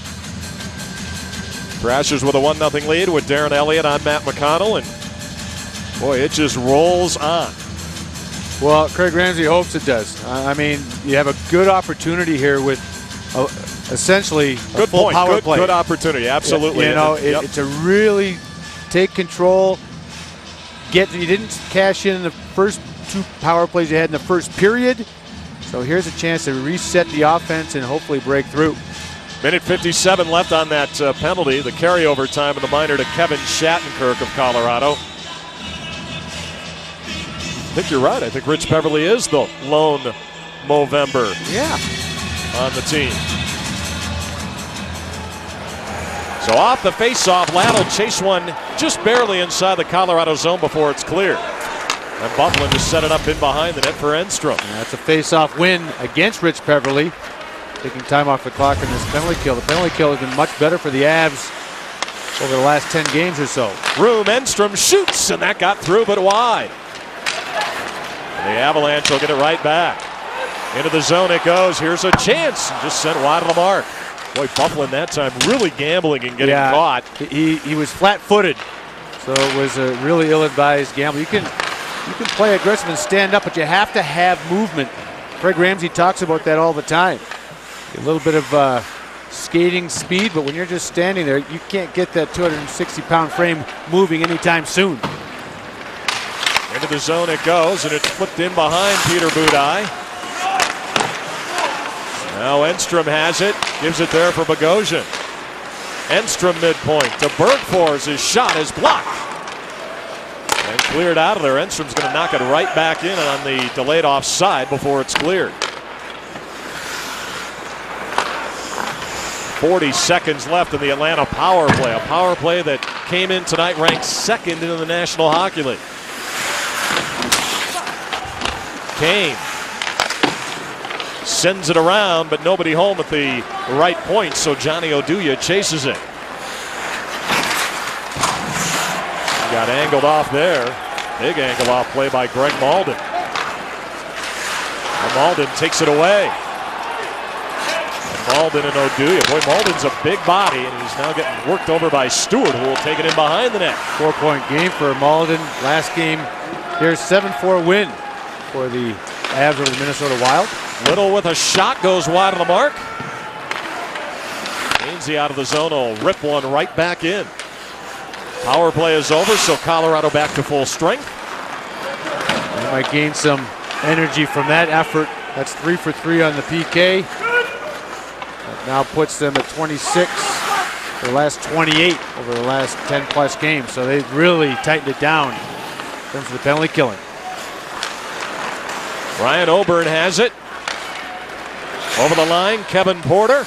[SPEAKER 2] Thrashers with a 1-0 lead with Darren Elliott on Matt McConnell, and boy, it just rolls on.
[SPEAKER 3] Well, Craig Ramsey hopes it does. I mean, you have a good opportunity here with essentially a full power play.
[SPEAKER 2] Good opportunity, absolutely.
[SPEAKER 3] You know, it's a really take control. You didn't cash in the first 2 power plays you had in the first period. So here's a chance to reset the offense and hopefully break through.
[SPEAKER 2] Minute 57 left on that penalty, the carryover time in the minor to Kevin Shattenkirk of Colorado. I think you're right. I think Rich Peverley is the lone Movember on the team. So off the face-off, Ladd will chase one just barely inside the Colorado zone before it's cleared. And Bufflin just set it up in behind the net for Enstrom.
[SPEAKER 3] And that's a face-off win against Rich Peverley, taking time off the clock in this penalty kill. The penalty kill has been much better for the Avs over the last 10 games or so.
[SPEAKER 2] Room, Enstrom shoots, and that got through but wide. And the Avalanche will get it right back. Into the zone it goes. Here's a chance. Just sent wide of the mark. Boy, Bufflin that time really gambling and getting caught.
[SPEAKER 3] He was flat-footed, so it was a really ill-advised gamble. You can play aggressive and stand up, but you have to have movement. Craig Ramsey talks about that all the time. A little bit of skating speed, but when you're just standing there, you can't get that 260-pound frame moving anytime soon.
[SPEAKER 2] Into the zone it goes, and it's flipped in behind Peter Budaj. Now Enstrom has it, gives it there for Bogosian. Enstrom midpoint to Bergfors. His shot is blocked. And cleared out of there. Enstrom's going to knock it right back in on the delayed offside before it's cleared. 40 seconds left in the Atlanta power play. A power play that came in tonight ranked 2nd in the National Hockey League. Kane sends it around, but nobody home at the right point, so Johnny Oduya chases it. Got angled off there. Big angle off play by Greg Malden. And Malden takes it away. And Malden and Oduya. Boy, Malden's a big body, and he's now getting worked over by Stewart, who will take it in behind the net.
[SPEAKER 3] 4-point game for Malden. Last game, here's 7-4 win for the Avs over the Minnesota Wild.
[SPEAKER 2] Little with a shot, goes wide of the mark. Hainsey out of the zone will rip one right back in. Power play is over, so Colorado back to full strength.
[SPEAKER 3] They might gain some energy from that effort. That's 3 for 3 on the PK. That now puts them at 26 for the last 28 over the last 10-plus games. So they've really tightened it down in terms of the penalty killing.
[SPEAKER 2] Ryan Oburn has it. Over the line, Kevin Porter.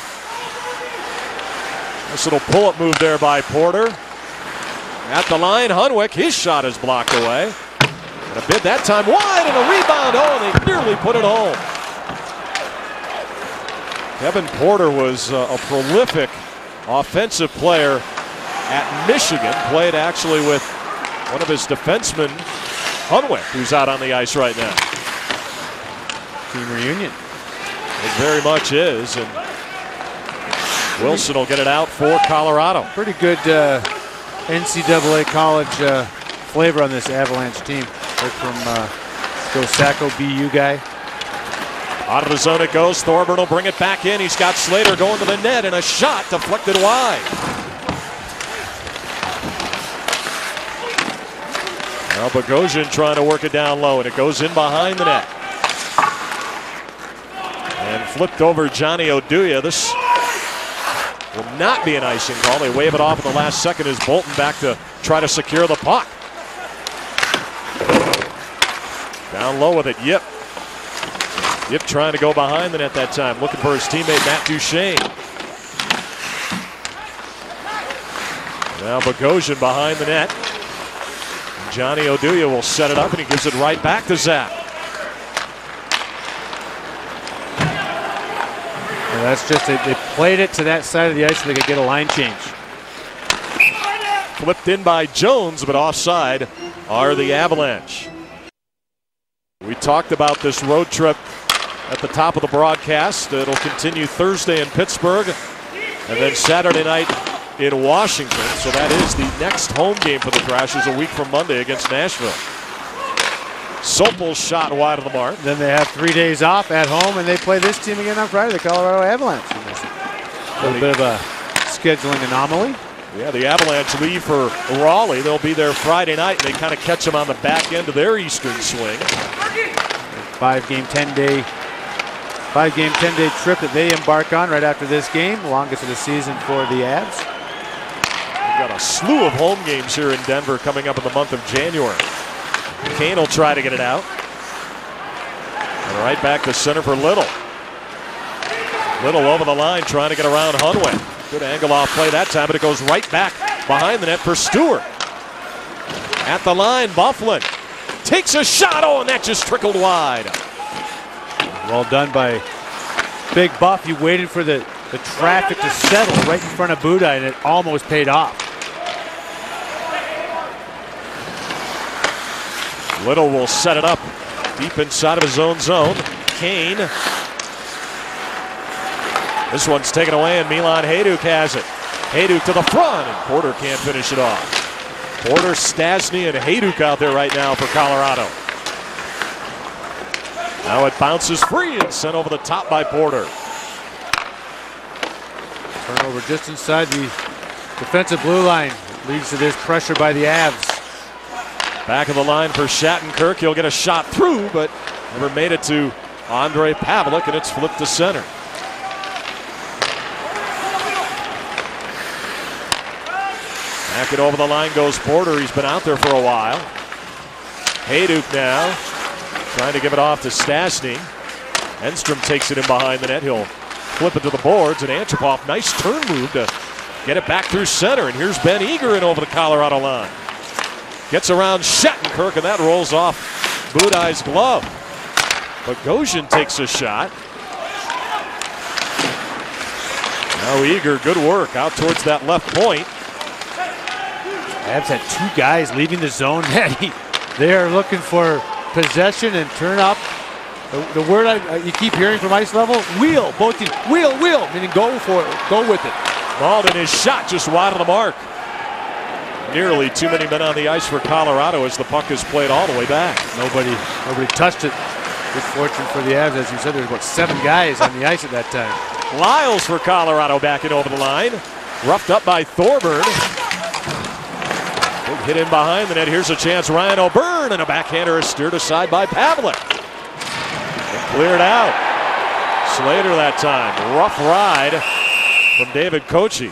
[SPEAKER 2] Nice little pull-up move there by Porter. At the line, Hunwick, his shot is blocked away. And a bid that time wide, and a rebound. Oh, and they nearly put it home. Kevin Porter was a prolific offensive player at Michigan. Played actually with one of his defensemen, Hunwick, who's out on the ice right now.
[SPEAKER 3] Team reunion.
[SPEAKER 2] It very much is, and Wilson will get it out for Colorado.
[SPEAKER 3] Pretty good NCAA college flavor on this Avalanche team. Right from Joe Sacco, BU guy.
[SPEAKER 2] Out of the zone it goes. Thorburn will bring it back in. He's got Slater going to the net, and a shot deflected wide. Now Bogosian trying to work it down low, and it goes in behind the net. And flipped over Johnny Oduya. This will not be an icing call. They wave it off at the last second as Bolton back to try to secure the puck. Down low with it, Yip. Yip trying to go behind the net that time, looking for his teammate Matt Duchene. Now Bogosian behind the net. Johnny Oduya will set it up, and he gives it right back to Zach.
[SPEAKER 3] Well, that's just they played it to that side of the ice so they could get a line change.
[SPEAKER 2] Flipped in by Jones, but offside are the Avalanche. We talked about this road trip at the top of the broadcast. It'll continue Thursday in Pittsburgh and then Saturday night in Washington. So that is the next home game for the Thrashers a week from Monday against Nashville. Sopel's shot wide of the mark.
[SPEAKER 3] Then they have 3 days off at home, and they play this team again on Friday, the Colorado Avalanche. A little bit of a scheduling anomaly.
[SPEAKER 2] Yeah, the Avalanche leave for Raleigh. They'll be there Friday night, and they kind of catch them on the back end of their Eastern swing.
[SPEAKER 3] 5-game, 10-day trip that they embark on right after this game, longest of the season for the Avs.
[SPEAKER 2] We've got a slew of home games here in Denver coming up in the month of January. Kane will try to get it out. And right back to center for Little. Little over the line trying to get around Hunway. Good angle off play that time, but it goes right back behind the net for Stewart. At the line, Byfuglien takes a shot. Oh, and that just trickled wide.
[SPEAKER 3] Well done by Big Buff. He waited for the traffic to settle right in front of Budaj, and it almost paid off.
[SPEAKER 2] Little will set it up deep inside of his own zone. Kane. This one's taken away, and Milan Hajduk has it. Hajduk to the front, and Porter can't finish it off. Porter, Stastny, and Hajduk out there right now for Colorado. Now it bounces free and sent over the top by Porter.
[SPEAKER 3] Turnover just inside the defensive blue line. Leads to this pressure by the Avs.
[SPEAKER 2] Back of the line for Shattenkirk. He'll get a shot through, but never made it to Ondrej Pavelec, and it's flipped to center. Back it over the line goes Porter. He's been out there for a while. Hajduk now trying to give it off to Stastny. Enstrom takes it in behind the net. He'll flip it to the boards, and Antropov, nice turn move to get it back through center. And here's Ben Eager in over the Colorado line. Gets around Shattenkirk, and that rolls off Budaj's glove. Bogosian takes a shot. Now Eager, good work out towards that left point.
[SPEAKER 3] Avs had 2 guys leaving the zone. They are looking for possession and turn up. The word you keep hearing from ice level, wheel, both teams, wheel, meaning go for it, go with it.
[SPEAKER 2] Malden, his shot just wide of the mark. Nearly too many men on the ice for Colorado as the puck is played all the way back.
[SPEAKER 3] Nobody touched it. Good fortune for the Avs. As you said, there's about 7 guys on the ice at that time.
[SPEAKER 2] Lyles for Colorado backing over the line. Roughed up by Thorburn. Big hit in behind the net. Here's a chance. Ryan O'Byrne, and a backhander is steered aside by Pavelec. And cleared out. Slater that time. Rough ride from David Kochi.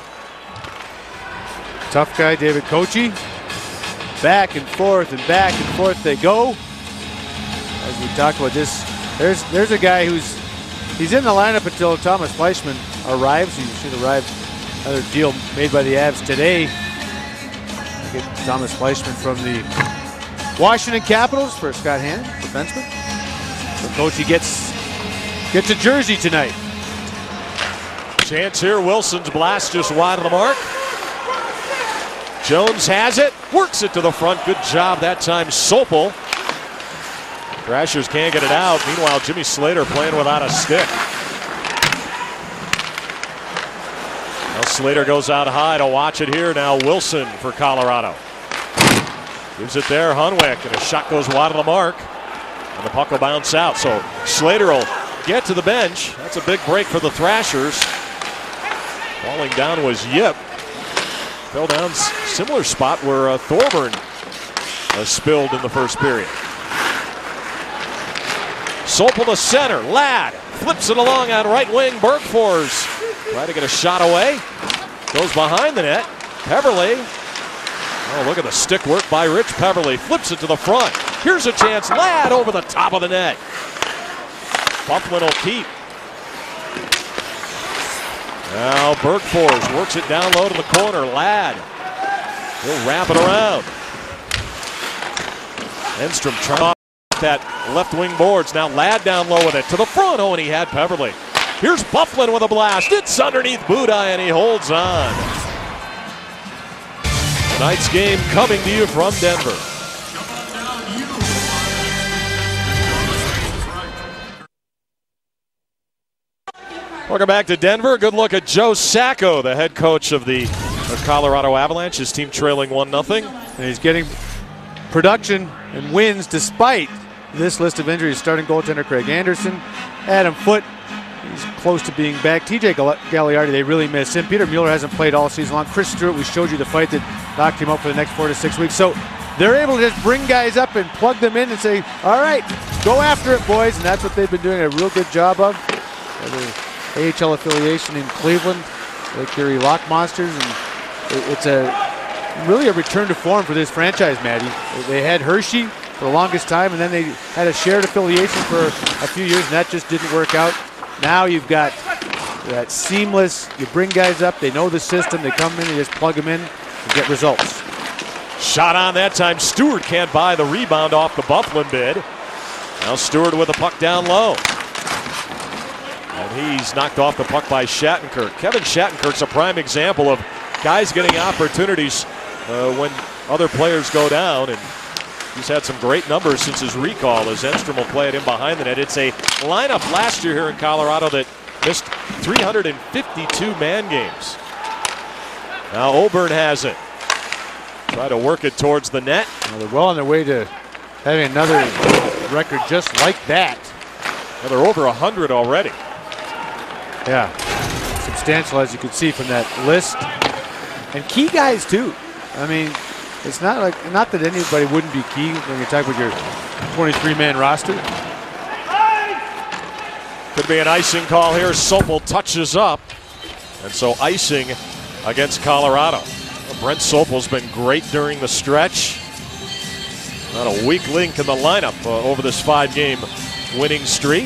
[SPEAKER 3] Tough guy, David Kochi. Back and forth they go. As we talked about this, there's a guy he's in the lineup until Thomas Fleischmann arrives. He should arrive. Another deal made by the Avs today. Get Thomas Fleischmann from the Washington Capitals for Scott Hannon, defenseman. So Kochi gets a jersey tonight.
[SPEAKER 2] Chance here. Wilson's blast just wide of the mark. Jones has it, works it to the front. Good job that time, Sopel. Thrashers can't get it out. Meanwhile, Jimmy Slater playing without a stick. Now Slater goes out high to watch it here. Now Wilson for Colorado. Gives it there, Hunwick, and a shot goes wide of the mark. And the puck will bounce out. So Slater will get to the bench. That's a big break for the Thrashers. Falling down was Yip. Fell down similar spot where Thorburn spilled in the first period. Sopel to center. Ladd flips it along on right wing. Bergfors trying to get a shot away. Goes behind the net. Peverly. Oh, look at the stick work by Rich Peverly. Flips it to the front. Here's a chance. Ladd over the top of the net. Bufflin will keep. Now Bergfors works it down low to the corner. Ladd. He'll wrap it around. Enstrom trying off that left wing boards. Now Ladd down low with it to the front. Oh, and he had Peverly. Here's Bufflin with a blast. It's underneath Budaj, and he holds on. Tonight's game coming to you from Denver. Welcome back to Denver. Good look at Joe Sacco, the head coach of the Colorado Avalanche. His team trailing 1-0.
[SPEAKER 3] And he's getting production and wins despite this list of injuries. Starting goaltender Craig Anderson, Adam Foote, he's close to being back. TJ Gagliardi, they really miss him. Peter Mueller hasn't played all season long. Chris Stewart, we showed you the fight that knocked him out for the next 4 to 6 weeks. So they're able to just bring guys up and plug them in and say, all right, go after it, boys. And that's what they've been doing a real good job of. AHL affiliation in Cleveland, Lake Erie Lock Monsters, and it's really a return to form for this franchise, Maddie. They had Hershey for the longest time, and then they had a shared affiliation for a few years, and that just didn't work out. Now you've got that seamless, you bring guys up, they know the system, they come in, you just plug them in and get results.
[SPEAKER 2] Shot on that time. Stewart can't buy the rebound off the Bufflin bid. Now Stewart with the puck down low. And he's knocked off the puck by Shattenkirk. Kevin Shattenkirk's a prime example of guys getting opportunities when other players go down, and he's had some great numbers since his recall as Enstrom will play it in behind the net. It's a lineup last year here in Colorado that missed 352 man games. Now Oburn has it. Try to work it towards the net.
[SPEAKER 3] Well, they're well on their way to having another record just like that.
[SPEAKER 2] Well, they're over 100 already.
[SPEAKER 3] Yeah, substantial as you can see from that list. And key guys too. I mean, it's not that anybody wouldn't be key when you talk about your 23-man roster.
[SPEAKER 2] Could be an icing call here. Sopel touches up. And so icing against Colorado. Well, Brent Sopel's been great during the stretch. Not a weak link in the lineup over this 5-game winning streak.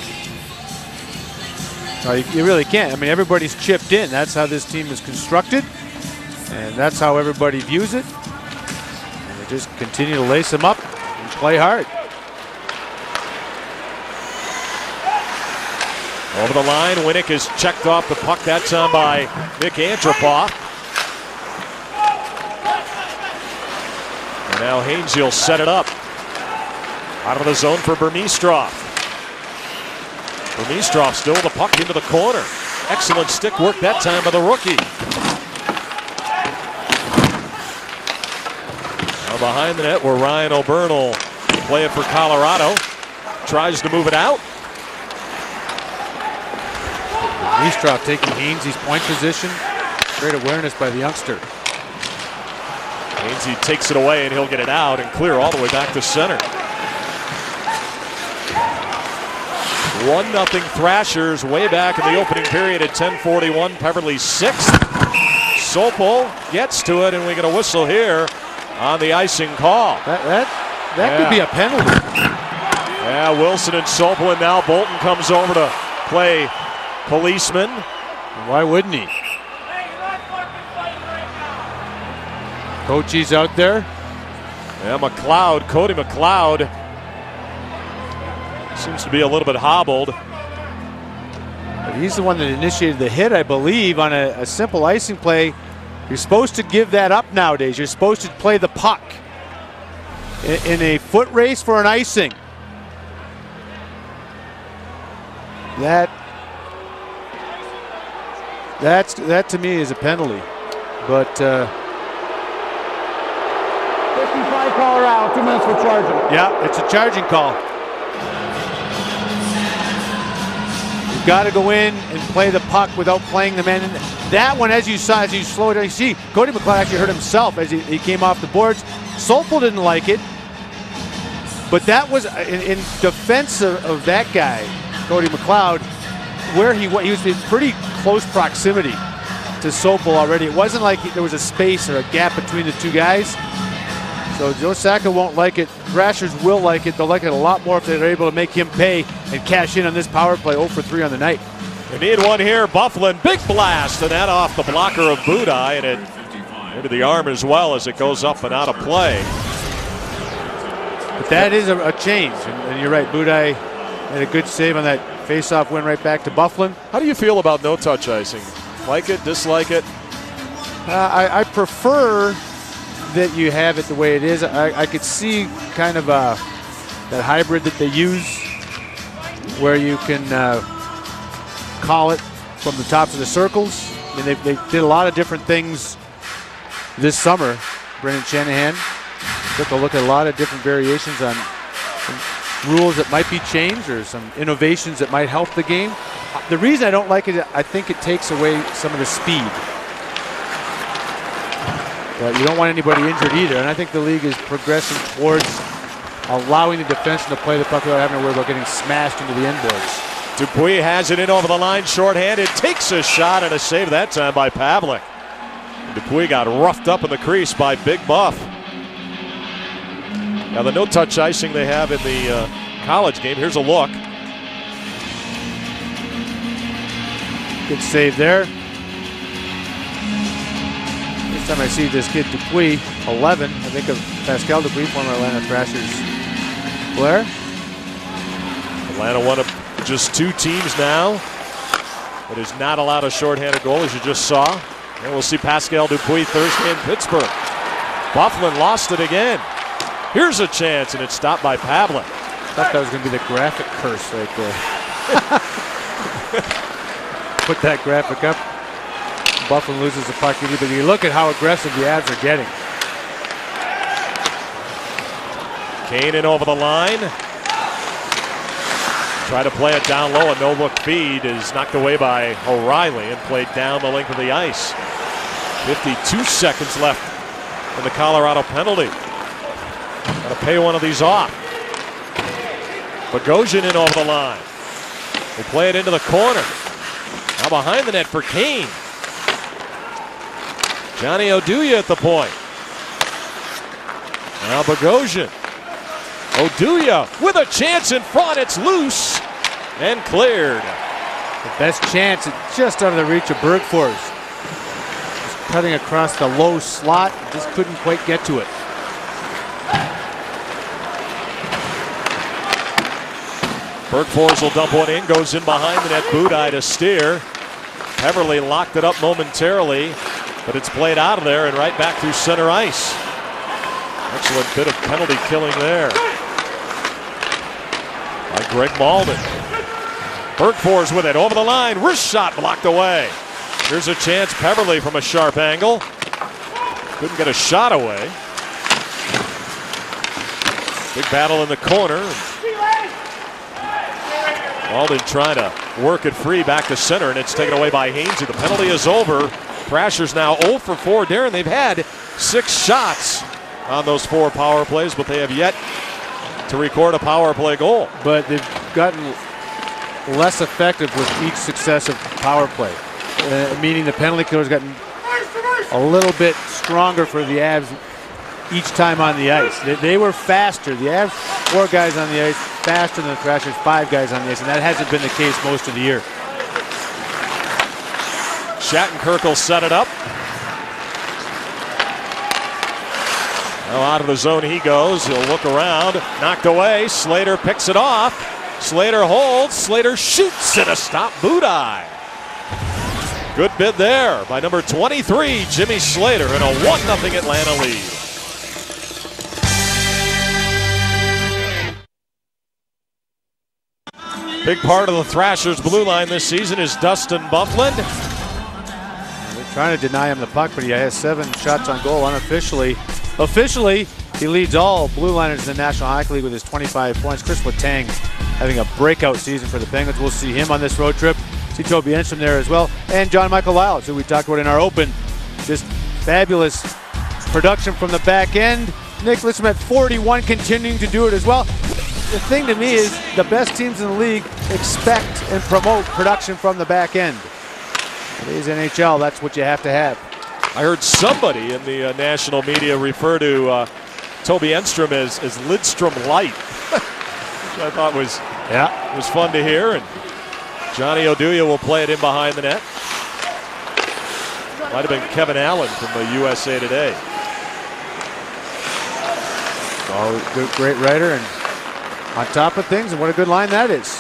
[SPEAKER 3] No, you really can't. I mean, everybody's chipped in. That's how this team is constructed. And that's how everybody views it. And they just continue to lace them up and play hard.
[SPEAKER 2] Over the line, Winnick is checked off the puck that time by Nick Antropoff. And now Haynes will set it up. Out of the zone for Burmistrov. Burmistrov still the puck into the corner. Excellent stick work that time by the rookie. Now behind the net where Ryan O'Byrne will play it for Colorado. Tries to move it out.
[SPEAKER 3] Burmistrov taking Hainsey's point position. Great awareness by the youngster.
[SPEAKER 2] Hainsey takes it away and he'll get it out and clear all the way back to center. 1-0 Thrashers way back in the opening period at 10:41. Peverly 6th. Sopel gets to it, and we get a whistle here on the icing call.
[SPEAKER 3] That could be a penalty.
[SPEAKER 2] Yeah, Wilson and Sopel, and now Bolton comes over to play policeman.
[SPEAKER 3] Why wouldn't he? Coachie's out there.
[SPEAKER 2] Yeah, McLeod, Cody McLeod. Seems to be a little bit hobbled.
[SPEAKER 3] He's the one that initiated the hit, I believe, on a simple icing play. You're supposed to give that up nowadays. You're supposed to play the puck in a foot race for an icing. That to me is a penalty. But
[SPEAKER 10] 55 Colorado, 2 minutes for charging.
[SPEAKER 3] Yeah, it's a charging call. You've got to go in and play the puck without playing the man. And that one, as you saw, as you slow it down, you see Cody McLeod actually hurt himself as he came off the boards. Sopel didn't like it, but that was in defense of that guy, Cody McLeod, where he was in pretty close proximity to Sopel already. It wasn't like there was a space or a gap between the two guys. So Joe Sacca won't like it. Thrashers will like it. They'll like it a lot more if they're able to make him pay and cash in on this power play. 0 for 3 on the night.
[SPEAKER 2] They need one here. Byfuglien, big blast, and that off the blocker of Budaj, and it into the arm as well as it goes up and out of play.
[SPEAKER 3] But that is a change, and you're right. Budaj made a good save on that face-off win right back to Byfuglien.
[SPEAKER 2] How do you feel about no-touch icing? Like it, dislike it?
[SPEAKER 3] I prefer that you have it the way it is. I could see kind of that hybrid that they use where you can call it from the tops of the circles. I mean, they did a lot of different things this summer. Brendan Shanahan took a look at a lot of different variations on rules that might be changed or some innovations that might help the game. The reason I don't like it, I think it takes away some of the speed. But you don't want anybody injured either, and I think the league is progressing towards allowing the defenseman to play the puck without having to worry about getting smashed into the end boards.
[SPEAKER 2] Dupuis has it in over the line, shorthanded, takes a shot and a save that time by Pavlik. Dupuis got roughed up in the crease by Big Buff. Now the no-touch icing they have in the college game, here's a look.
[SPEAKER 3] Good save there. This time I see this kid Dupuis, 11. I think of Pascal Dupuis, former Atlanta Thrashers player.
[SPEAKER 2] Atlanta one of just 2 teams now that is not allowed a shorthanded goal, as you just saw. And we'll see Pascal Dupuis Thursday in Pittsburgh. Byfuglien lost it again. Here's a chance, and it's stopped by Pavlik.
[SPEAKER 3] I thought that was going to be the graphic curse right there. Put that graphic up. Byfuglien loses the puck, but you look at how aggressive the Avs are getting.
[SPEAKER 2] Kane in over the line. Try to play it down low. A no-look feed is knocked away by O'Reilly and played down the length of the ice. 52 seconds left in the Colorado penalty. Got to pay one of these off. Bogosian in over the line. They play it into the corner. Now behind the net for Kane. Johnny Oduya at the point. Now Bogosian. Oduya with a chance in front. It's loose and cleared.
[SPEAKER 3] The best chance, it's just out of the reach of Bergfors. Just cutting across the low slot, just couldn't quite get to it.
[SPEAKER 2] Bergfors will dump one in, goes in behind the net. Budaj to steer. Peverley locked it up momentarily, but it's played out of there and right back through center ice. Excellent bit of penalty killing there by Greg Malden. Bergfors with it over the line. Wrist shot blocked away. Here's a chance. Peverley from a sharp angle. Couldn't get a shot away. Big battle in the corner. Malden trying to work it free back to center, and it's taken away by Hainsey. The penalty is over. Thrashers now 0 for 4. Darren, they've had 6 shots on those 4 power plays, but they have yet to record a power play goal.
[SPEAKER 3] But they've gotten less effective with each successive power play, meaning the penalty killer's gotten a little bit stronger for the Avs each time on the ice. They were faster. The Avs, 4 guys on the ice, faster than the Thrashers, 5 guys on the ice, and that hasn't been the case most of the year.
[SPEAKER 2] Shattenkirk will set it up. Now out of the zone he goes. He'll look around. Knocked away. Slater picks it off. Slater holds. Slater shoots, and a stop Budaj. Good bid there by number 23, Jimmy Slater, in a 1-0 Atlanta lead. Big part of the Thrashers' blue line this season is Dustin Byfuglien.
[SPEAKER 3] They're trying to deny him the puck, but he has 7 shots on goal unofficially. Officially, He leads all blue liners in the National Hockey League with his 25 points. Chris Letang having a breakout season for the Penguins. We'll see him on this road trip. See Toby Enstrom there as well. And John Michael Lyles, who we talked about in our open. Just fabulous production from the back end. Nick Lidstrom at 41, continuing to do it as well. The thing to me is the best teams in the league expect and promote production from the back end. Today's NHL, that's what you have to have.
[SPEAKER 2] I heard somebody in the national media refer to Toby Enstrom as Lidstrom Light, which I thought was fun to hear. And Johnny Oduya will play it in behind the net. Might have been Kevin Allen from the USA Today.
[SPEAKER 3] Oh, great writer and on top of things, and what a good line that is.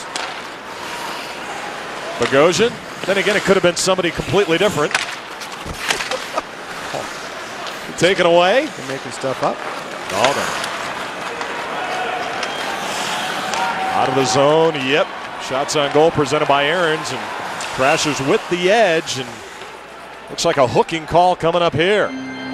[SPEAKER 2] Bogosian. Then again, it could have been somebody completely different. Taken away.
[SPEAKER 3] They're making stuff up.
[SPEAKER 2] Oh, no. Out of the zone, yep. Shots on goal presented by Aarons, and Thrashers with the edge, and looks like a hooking call coming up here.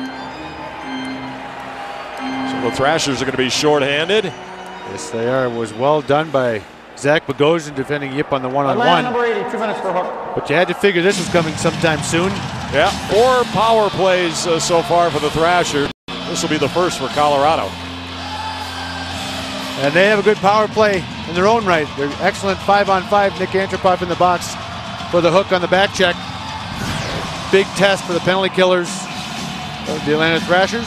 [SPEAKER 2] So the Thrashers are going to be shorthanded.
[SPEAKER 3] Yes, they are. It was well done by Zach Bogosian defending Yip on the one-on-one.
[SPEAKER 10] Number 80, 2 minutes for hook.
[SPEAKER 3] But you had to figure this was coming sometime soon.
[SPEAKER 2] Yeah, 4 power plays so far for the Thrashers. This will be the first for Colorado.
[SPEAKER 3] And they have a good power play in their own right. They're excellent 5-on-5. Nick Antropov in the box for the hook on the back check. Big test for the penalty killers of the Atlanta Thrashers.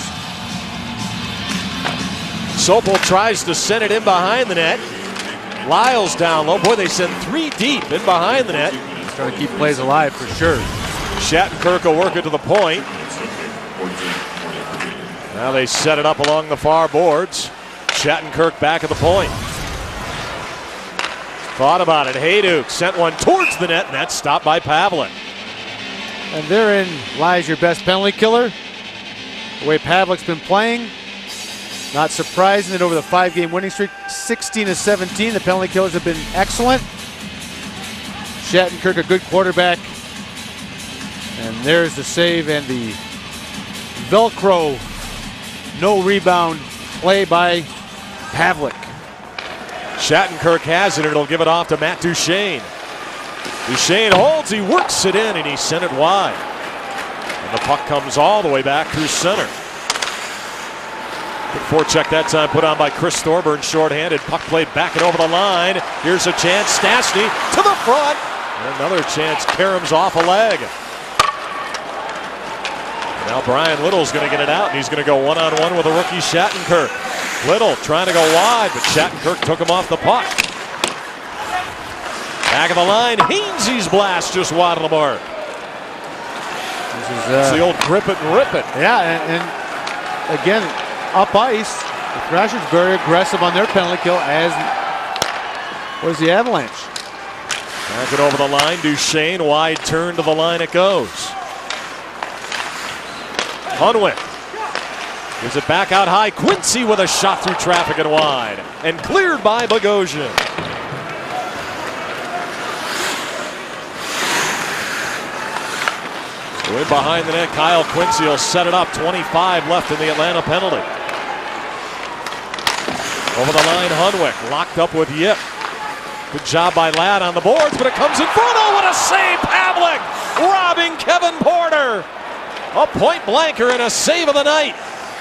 [SPEAKER 2] Sopel tries to send it in behind the net. Lyles down low. Boy, they send 3 deep in behind the net.
[SPEAKER 3] He's trying to keep plays alive for sure.
[SPEAKER 2] Shattenkirk will work it to the point. Now they set it up along the far boards. Shattenkirk back at the point. Thought about it. Hayduk sent one towards the net, and that's stopped by Pavlik.
[SPEAKER 3] And therein lies your best penalty killer. The way Pavlik's been playing. Not surprising that over the 5-game winning streak, 16-17, the penalty killers have been excellent. Shattenkirk, a good quarterback. And there's the save and the Velcro no rebound play by Pavlik.
[SPEAKER 2] Shattenkirk has it, and it'll give it off to Matt Duchene. Duchene holds, he works it in, and he sent it wide. And the puck comes all the way back through center. Good forecheck that time put on by Chris Thorburn, shorthanded. Puck played back and over the line. Here's a chance, Stastny to the front. And another chance, Karam's off a leg. Now Brian Little's going to get it out, and he's going to go one-on-one with a rookie Shattenkirk. Little trying to go wide, but Shattenkirk took him off the puck. Back of the line, Hainsey's blast just wide of the mark. It's the old grip it and rip it.
[SPEAKER 3] Yeah, and again, up ice, the Thrashers very aggressive on their penalty kill, as was the Avalanche.
[SPEAKER 2] Back it over the line, Duchene, wide turn to the line it goes. Hunwick gives it back out high. Quincy with a shot through traffic and wide, and cleared by Bogosian. So in behind the net, Kyle Quincy will set it up. 25 left in the Atlanta penalty. Over the line, Hunwick locked up with Yip. Good job by Ladd on the boards, but it comes in front. Oh, what a save! Pavlik robbing Kevin Porter. A point blanker and a save of the night.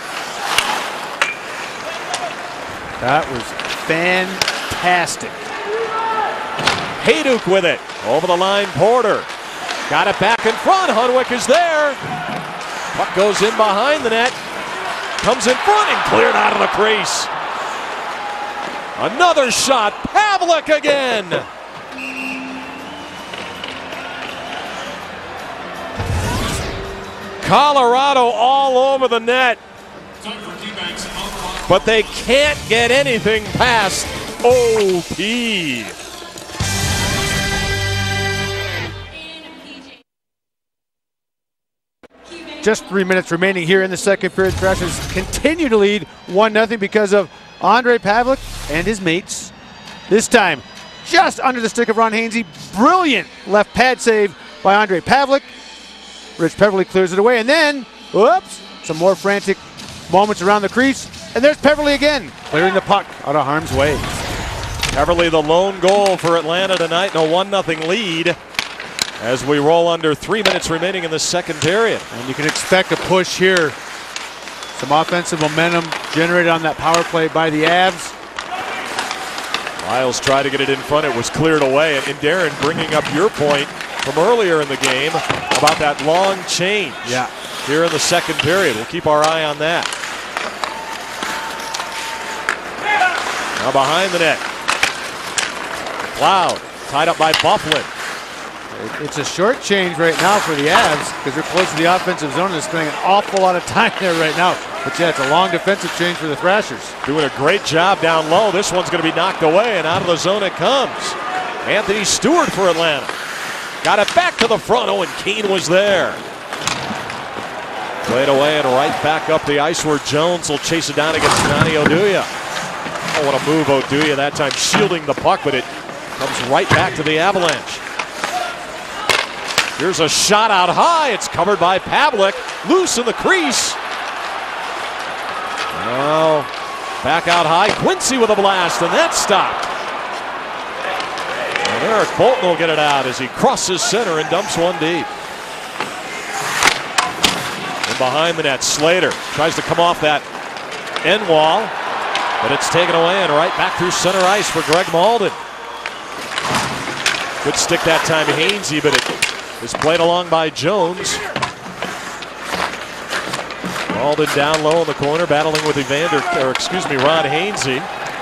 [SPEAKER 3] That was fantastic.
[SPEAKER 2] Hayduk with it. Over the line, Porter. Got it back in front. Hunwick is there. Puck goes in behind the net. Comes in front and cleared out of the crease. Another shot. Pavlik again. Colorado all over the net. But they can't get anything past OP.
[SPEAKER 3] Just 3 minutes remaining here in the second period. Thrashers continue to lead 1-0 because of Ondrej Pavlik and his mates. This time, just under the stick of Ron Hainsey. Brilliant left pad save by Ondrej Pavlik. Rich Peverley clears it away, and then, whoops, some more frantic moments around the crease. And there's Peverly again, clearing the puck out of harm's way.
[SPEAKER 2] Peverly the lone goal for Atlanta tonight, and a 1-0 lead as we roll under 3 minutes remaining in the second period.
[SPEAKER 3] And you can expect a push here. Some offensive momentum generated on that power play by the Avs.
[SPEAKER 2] Lyles tried to get it in front. It was cleared away. And Darren, bringing up your point from earlier in the game about that long change here in the second period. We'll keep our eye on that. Now behind the net. McLeod tied up by Byfuglien.
[SPEAKER 3] It's a short change right now for the Avs because they're close to the offensive zone and they're spending an awful lot of time there right now. But yeah, it's a long defensive change for the Thrashers.
[SPEAKER 2] Doing a great job down low. This one's going to be knocked away, and out of the zone it comes. Anthony Stewart for Atlanta. Got it back to the front. Owen Keane was there. Played away and right back up the ice where Jones will chase it down against Johnny Oduya. Oh, what a move, Oduya that time, shielding the puck, but it comes right back to the Avalanche. Here's a shot out high. It's covered by Pavlik. Loose in the crease. Now back out high. Quincy with a blast, and that's stopped. And Eric Bolton will get it out as he crosses center and dumps one deep. And behind the net, Slater tries to come off that end wall, but it's taken away and right back through center ice for Greg Malden. Good stick that time to Hainsey, but it is played along by Jones. Malden down low in the corner, battling with Ron Hainsey.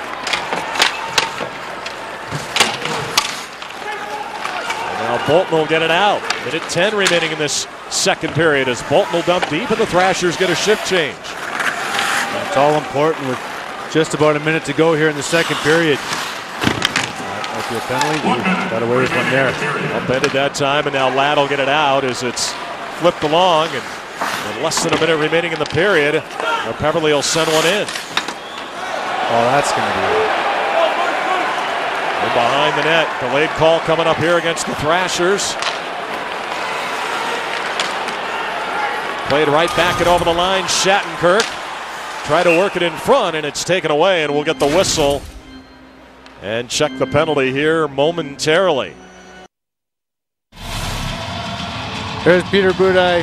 [SPEAKER 2] And now Bolton will get it out. Minute 10 remaining in this second period as Bolton will dump deep and the Thrashers get a shift change.
[SPEAKER 3] That's all important with just about a minute to go here in the second period. Might be a penalty. Got away with one there.
[SPEAKER 2] Upended that time, and now Ladd will get it out as it's flipped along. And with less than a minute remaining in the period, Peverly will send one in.
[SPEAKER 3] Oh, that's going to be it.
[SPEAKER 2] And behind the net, delayed call coming up here against the Thrashers. Played right back and over the line. Shattenkirk tried to work it in front, and it's taken away, and we'll get the whistle and check the penalty here momentarily.
[SPEAKER 3] There's Peter Budaj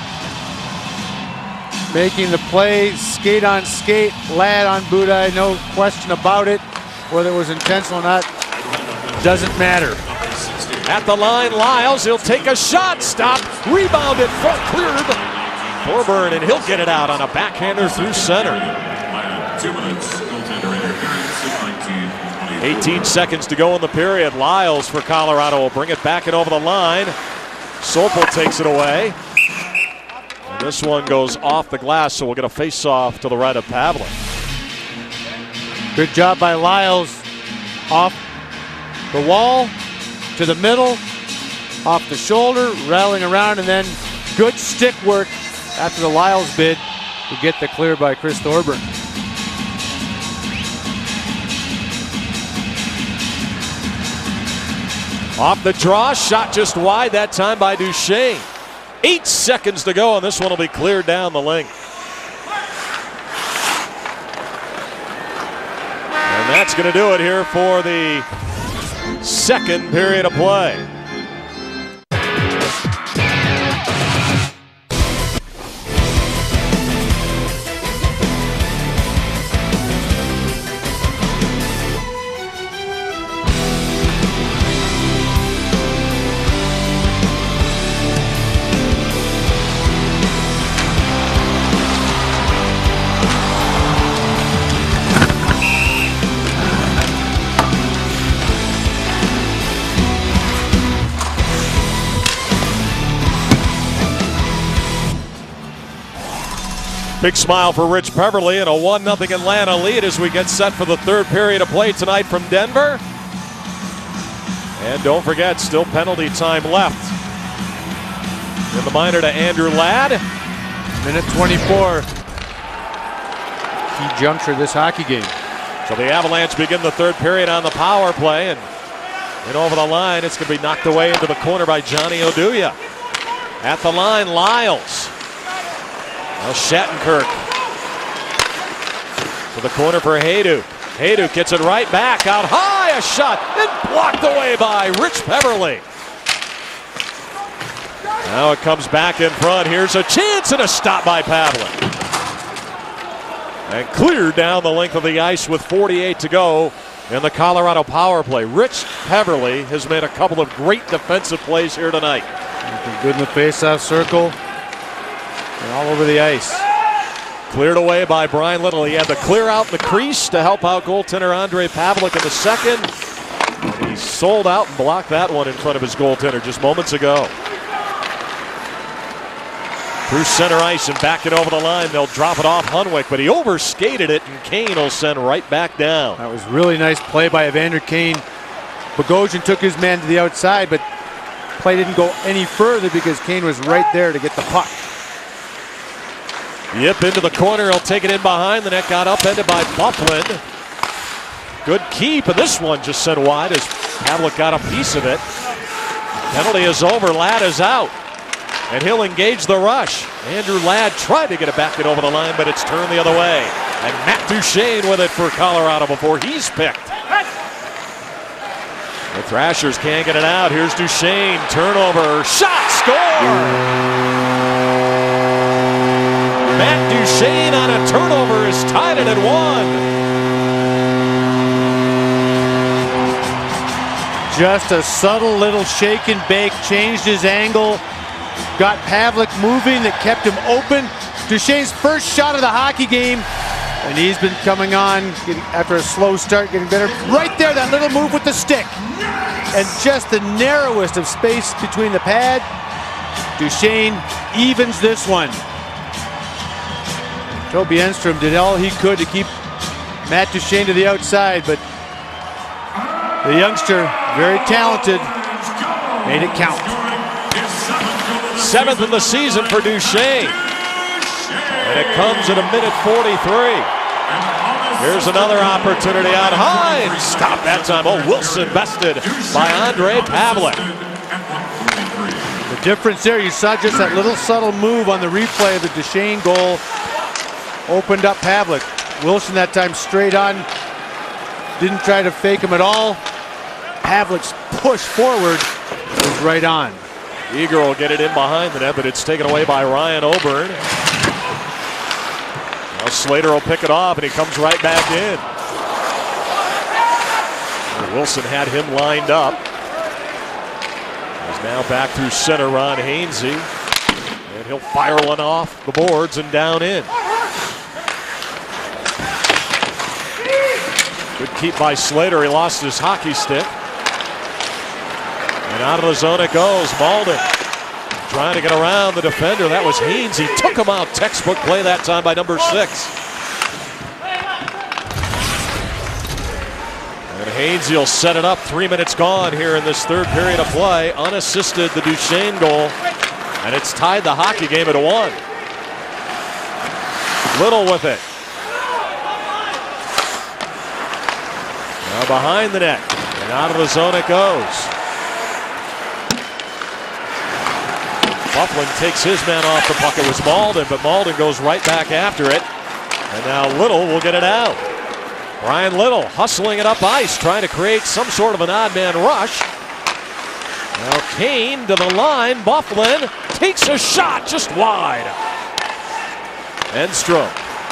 [SPEAKER 3] making the play, skate on skate, Ladd on Budaj, no question about it. Whether it was intentional or not, doesn't matter.
[SPEAKER 2] At the line, Lyles, he'll take a shot, stop, rebound in front, cleared. Thorburn, and he'll get it out on a backhander through center. 18 seconds to go in the period. Lyles for Colorado will bring it back and over the line. Sopel takes it away. And this one goes off the glass, so we'll get a face-off to the right of Pavlik.
[SPEAKER 3] Good job by Lyles. Off the wall, to the middle, off the shoulder, rattling around, and then good stick work after the Lyles bid to get the clear by Chris Thorburn.
[SPEAKER 2] Off the draw, shot just wide that time by Duchesne. 8 seconds to go, and this one will be cleared down the length. And that's going to do it here for the second period of play. Big smile for Rich Peverly and a 1-0 Atlanta lead as we get set for the third period of play tonight from Denver. And don't forget, still penalty time left. In the minor to Andrew Ladd.
[SPEAKER 3] Minute 24. Key juncture this hockey game.
[SPEAKER 2] So the Avalanche begin the third period on the power play, and over the line, it's going to be knocked away into the corner by Johnny Oduya. At the line, Lyles. Now Shattenkirk To the corner for Hayduk. Hayduk gets it right back, out high, a shot, and blocked away by Rich Peverly. Now it comes back in front. Here's a chance and a stop by Pavlik. And cleared down the length of the ice with 48 to go in the Colorado power play. Rich Peverly has made a couple of great defensive plays here tonight.
[SPEAKER 3] Good in the faceoff circle and all over the ice.
[SPEAKER 2] Cleared away by Brian Little. He had to clear out the crease to help out goaltender Ondrej Pavlik in the second. And he sold out and blocked that one in front of his goaltender just moments ago. Through center ice and back it over the line. They'll drop it off Hunwick, but he overskated it, and Kane will send right back down.
[SPEAKER 3] That was really nice play by Evander Kane. Bogosian took his man to the outside, but play didn't go any further because Kane was right there to get the puck.
[SPEAKER 2] Yip into the corner. He'll take it in behind the net. Got upended by Byfuglien. Good keep, and this one just sent wide as Pavlik got a piece of it. Penalty is over. Ladd is out. And he'll engage the rush. Andrew Ladd tried to get it back over the line, but it's turned the other way. And Matt Duchene with it for Colorado before he's picked. The Thrashers can't get it out. Here's Duchene. Turnover. Shot. Score! Matt Duchene on a turnover has tied it at 1.
[SPEAKER 3] Just a subtle little shake and bake. Changed his angle. Got Pavlik moving, that kept him open. Duchene's first shot of the hockey game, and he's been coming on after a slow start, getting better. Right there, that little move with the stick. And just the narrowest of space between the pad. Duchene evens this one. Toby Enstrom did all he could to keep Matt Duchene to the outside, but the youngster, very talented, made it count.
[SPEAKER 2] 7th of the season for Duchene. And it comes at a minute 43. Here's another opportunity on high. And stop that time. Oh, Wilson bested by Ondrej Pavlik.
[SPEAKER 3] The difference there, you saw just that little subtle move on the replay of the Duchene goal. Opened up Pavlik. Wilson that time straight on. Didn't try to fake him at all. Pavlik's push forward was right on.
[SPEAKER 2] Eager will get it in behind the net, but it's taken away by Ryan Oburn. Now Slater will pick it off, and he comes right back in. Wilson had him lined up. He's now back through center, Ron Hainsey. And he'll fire one off the boards and down in. Good keep by Slater. He lost his hockey stick. And out of the zone it goes. Malden trying to get around the defender. That was Haynes. He took him out. Textbook play that time by number 6. And Haynes will set it up. 3 minutes gone here in this third period of play. Unassisted, the Duchene goal. And it's tied the hockey game at 1. Little with it. Now behind the net. And out of the zone it goes. Byfuglien takes his man off the puck. It was Malden, but Malden goes right back after it. And now Little will get it out. Brian Little hustling it up ice, trying to create some sort of an odd man rush. Now Kane to the line. Byfuglien takes a shot just wide. Enstrom.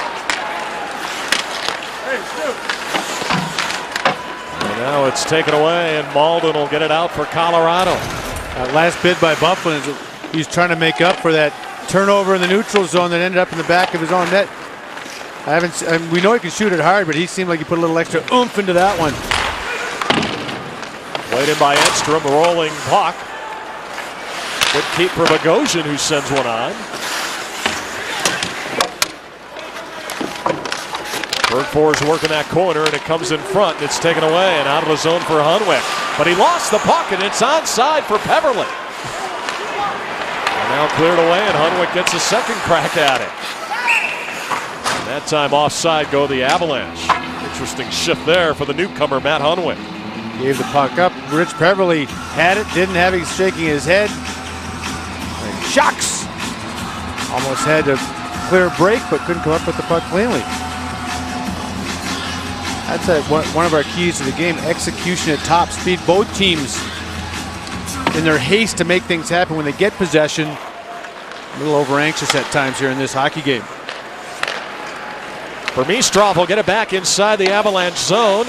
[SPEAKER 2] And now it's taken away, and Malden will get it out for Colorado.
[SPEAKER 3] That last bid by Byfuglien, he's trying to make up for that turnover in the neutral zone that ended up in the back of his own net. We know he can shoot it hard, but he seemed like he put a little extra oomph into that one.
[SPEAKER 2] Played in by Enstrom, rolling puck. Good keep for Bogosian, who sends one on. Bergfors working that corner, and it comes in front, and it's taken away and out of the zone for Hunwick. But he lost the puck, and it's onside for Peverly. And now cleared away, and Hunwick gets a second crack at it. And that time offside go the Avalanche. Interesting shift there for the newcomer, Matt Hunwick.
[SPEAKER 3] Gave the puck up. Rich Peverly had it, didn't have it, shaking his head. And Shucks almost had a clear break, but couldn't come up with the puck cleanly. That's one of our keys to the game, execution at top speed. Both teams, in their haste to make things happen when they get possession, a little over anxious at times here in this hockey game.
[SPEAKER 2] Burmistrov will get it back inside the Avalanche zone.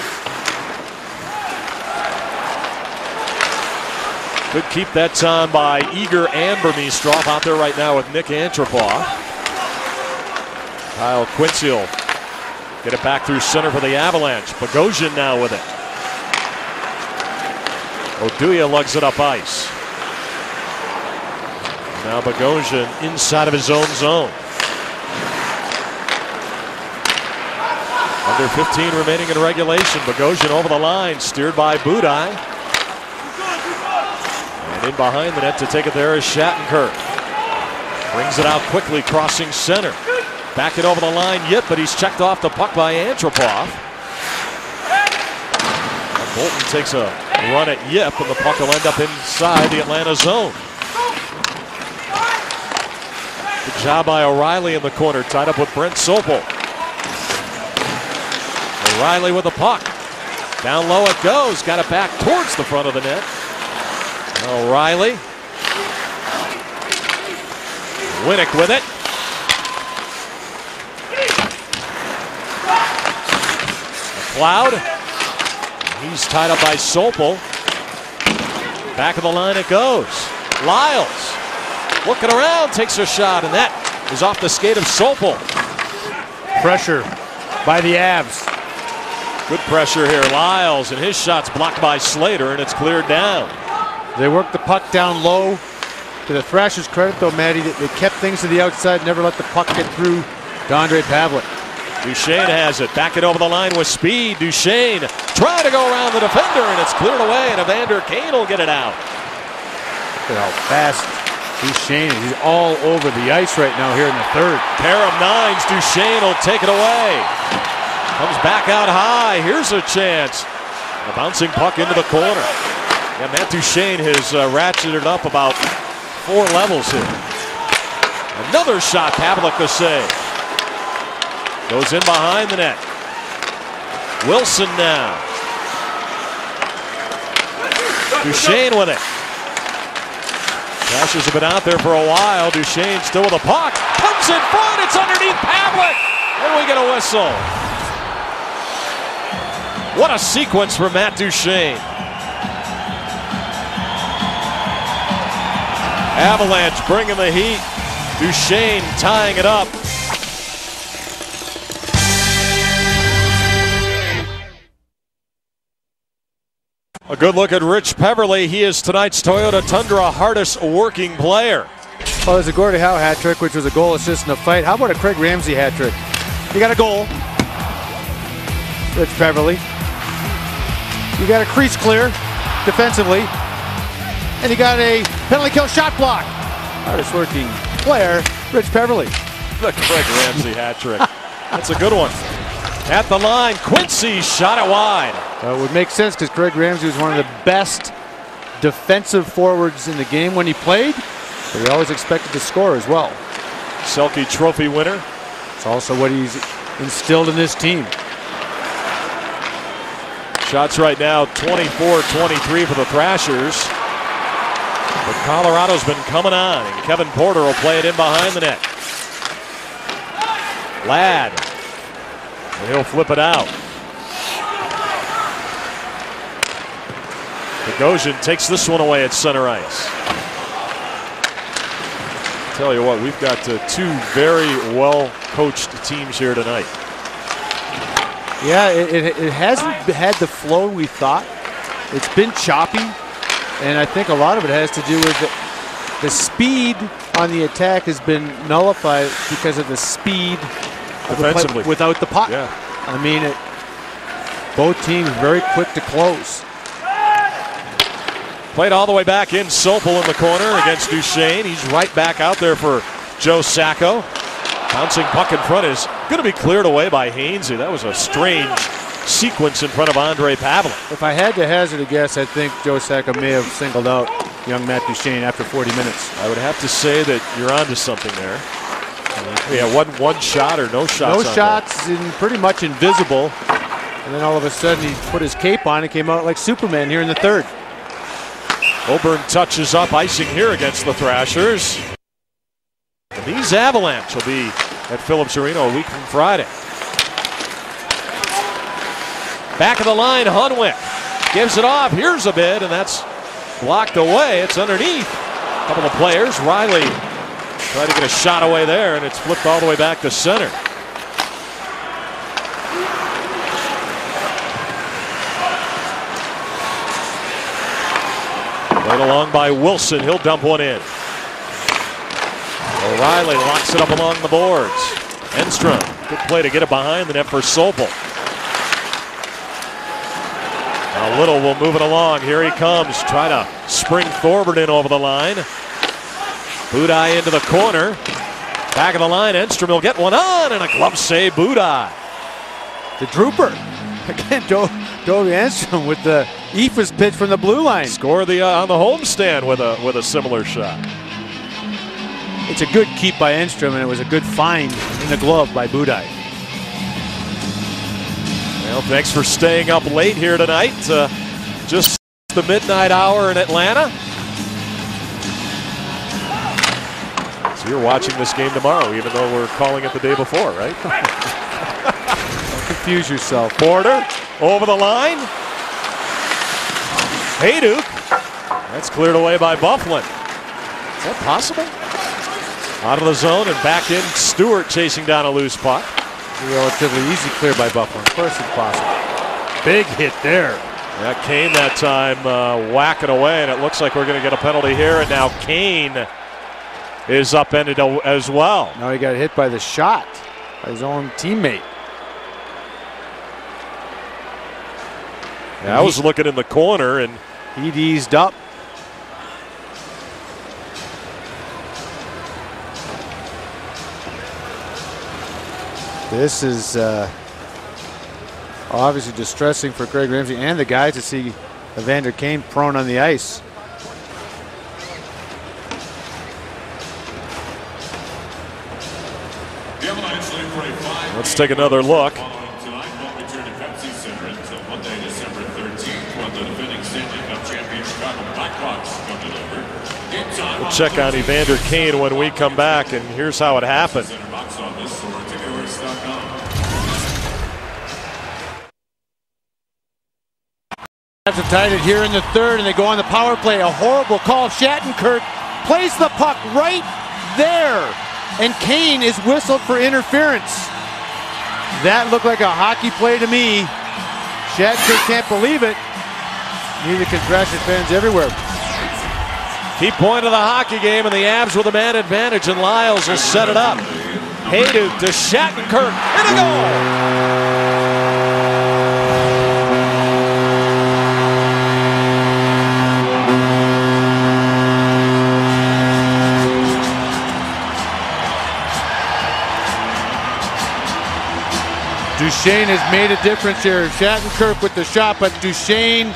[SPEAKER 2] Good keep that time by Eager and Burmistrov out there right now with Nick Antropov. Kyle Quincy will get it back through center for the Avalanche. Bogosian now with it. Oduya lugs it up ice. Now Bogosian inside of his own zone. Under 15 remaining in regulation. Bogosian over the line, steered by Budaj. And in behind the net to take it there is Shattenkirk. Brings it out quickly, crossing center. Back it over the line, Yip, but he's checked off the puck by Antropov. And Bolton takes a run at Yip, and the puck will end up inside the Atlanta zone. Good job by O'Reilly in the corner, tied up with Brent Sopel. O'Reilly with the puck. Down low it goes. Got it back towards the front of the net. O'Reilly. Winnick with it. McLeod. He's tied up by Sopel. Back of the line it goes. Lyles looking around, takes a shot, and that is off the skate of Sopel.
[SPEAKER 3] Pressure by the Avs.
[SPEAKER 2] Good pressure here. Lyles, and his shot's blocked by Slater, and it's cleared down.
[SPEAKER 3] They worked the puck down low. To the Thrashers' credit, though, Matty, they kept things to the outside, never let the puck get through to Ondrej Pavelec.
[SPEAKER 2] Duchesne has it. Back it over the line with speed. Duchesne trying to go around the defender, and it's cleared away, and Evander Kane will get it out.
[SPEAKER 3] Look at how fast Duchesne is. He's all over the ice right now here in the third.
[SPEAKER 2] Pair of nines. Duchesne will take it away. Comes back out high. Here's a chance. A bouncing puck into the corner. Yeah, Matt Duchesne has ratcheted up about 4 levels here. Another shot. Pavelec the save. Goes in behind the net. Wilson now. Duchesne with it. Thrashers have been out there for a while. Duchesne still with a puck. Comes in front. It's underneath Pavelec. And we get a whistle. What a sequence for Matt Duchesne. Avalanche bringing the heat. Duchesne tying it up. A good look at Rich Peverley. He is tonight's Toyota Tundra hardest working player.
[SPEAKER 3] Well, there's a Gordie Howe hat trick, which was a goal assist in a fight. How about a Craig Ramsey hat trick? You got a goal. Rich Peverley. You got a crease clear defensively. And you got a penalty kill shot block. Hardest working player, Rich Peverley.
[SPEAKER 2] The Craig Ramsey hat trick. That's a good one. At the line, Quincy shot it wide.
[SPEAKER 3] It would make sense because Craig Ramsey was one of the best defensive forwards in the game when he played, but he always expected to score as well.
[SPEAKER 2] Selke Trophy winner.
[SPEAKER 3] It's also what he's instilled in this team.
[SPEAKER 2] Shots right now, 24-23 for the Thrashers. But Colorado's been coming on, and Kevin Porter will play it in behind the net. Ladd. And he'll flip it out. Bogosian takes this one away at center ice. Tell you what, we've got 2 very well-coached teams here tonight.
[SPEAKER 3] Yeah, it hasn't had the flow we thought. It's been choppy, and I think a lot of it has to do with the speed on the attack has been nullified because of the speed
[SPEAKER 2] defensively
[SPEAKER 3] without the puck.
[SPEAKER 2] Yeah.
[SPEAKER 3] I mean, both teams very quick to close.
[SPEAKER 2] Played all the way back in. Sopel in the corner against Duchesne. He's right back out there for Joe Sacco. Bouncing puck in front is going to be cleared away by Hainsey. That was a strange sequence in front of Ondrej Pavelec.
[SPEAKER 3] If I had to hazard a guess, I think Joe Sacco may have singled out young Matt Duchesne after 40 minutes.
[SPEAKER 2] I would have to say that you're onto something there. Yeah, one shot or no shots.
[SPEAKER 3] No shots, and pretty much invisible. And then all of a sudden he put his cape on and came out like Superman here in the third.
[SPEAKER 2] Coburn touches up, icing here against the Thrashers. And these Avalanche will be at Phillips Arena a week from Friday. Back of the line, Hunwick gives it off. Here's a bid, and that's blocked away. It's underneath. A couple of players. Riley tried to get a shot away there, and it's flipped all the way back to center. Played along by Wilson. He'll dump one in. O'Reilly locks it up along the boards. Enstrom, good play to get it behind the net for Sobel. Now Little will move it along. Here he comes. Try to spring Thorburn in over the line. Budaj into the corner. Back of the line. Enstrom will get one on, and a glove save. Budaj.
[SPEAKER 3] The Trooper. Again, Dovie Enstrom with the Ephus pitch from the blue line.
[SPEAKER 2] Scored on the homestand with a similar shot.
[SPEAKER 3] It's a good keep by Enstrom, and it was a good find in the glove by Budaj.
[SPEAKER 2] Well, thanks for staying up late here tonight. Just the midnight hour in Atlanta. So you're watching this game tomorrow, even though we're calling it the day before, right?
[SPEAKER 3] Don't confuse yourself.
[SPEAKER 2] Porter over the line. Hayduk. That's cleared away by Byfuglien. Is that possible? Out of the zone and back in. Stewart chasing down a loose puck.
[SPEAKER 3] Relatively easy clear by Byfuglien. Of course it's possible. Big hit there.
[SPEAKER 2] Yeah, Kane that time whacking away, and it looks like we're going to get a penalty here. And now Kane is upended as well.
[SPEAKER 3] Now he got hit by the shot by his own teammate.
[SPEAKER 2] Yeah, I was looking in the corner, and
[SPEAKER 3] he'd eased up. This is obviously distressing for Craig Ramsay and the guys to see Evander Kane prone on the ice.
[SPEAKER 2] Let's take another look. We'll check on Evander Kane when we come back, and here's how it happened.
[SPEAKER 3] Have tied it here in the third, and they go on the power play. A horrible call. Shattenkirk plays the puck right there, and Kane is whistled for interference. That looked like a hockey play to me. Shattenkirk can't believe it. Neither can Thrashers fans everywhere.
[SPEAKER 2] Key point of the hockey game, and the Avs with a man advantage, and Lyles will set it up. Hayduk to Shattenkirk, and a goal!
[SPEAKER 3] Duchene has made a difference here. Shattenkirk with the shot, but Duchene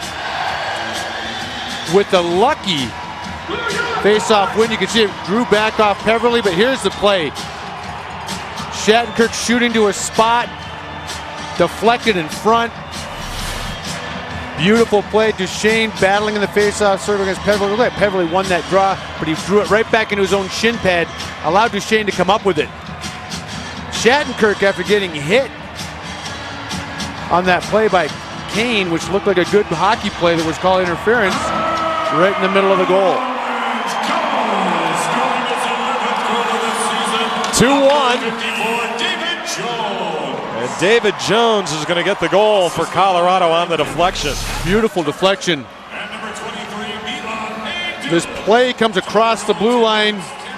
[SPEAKER 3] with the lucky face-off win. You can see it drew back off Peverly, but here's the play. Shattenkirk shooting to a spot, deflected in front. Beautiful play. Duchene battling in the face-off circle against Peverly. Look like Peverly won that draw, but he drew it right back into his own shin pad, allowed Duchene to come up with it. Shattenkirk, after getting hit on that play by Kane, which looked like a good hockey play that was called interference, right in the middle of the goal.
[SPEAKER 2] 2-1. And David Jones is going to get the goal for Colorado on the deflection.
[SPEAKER 3] Beautiful deflection. This play comes across the blue line,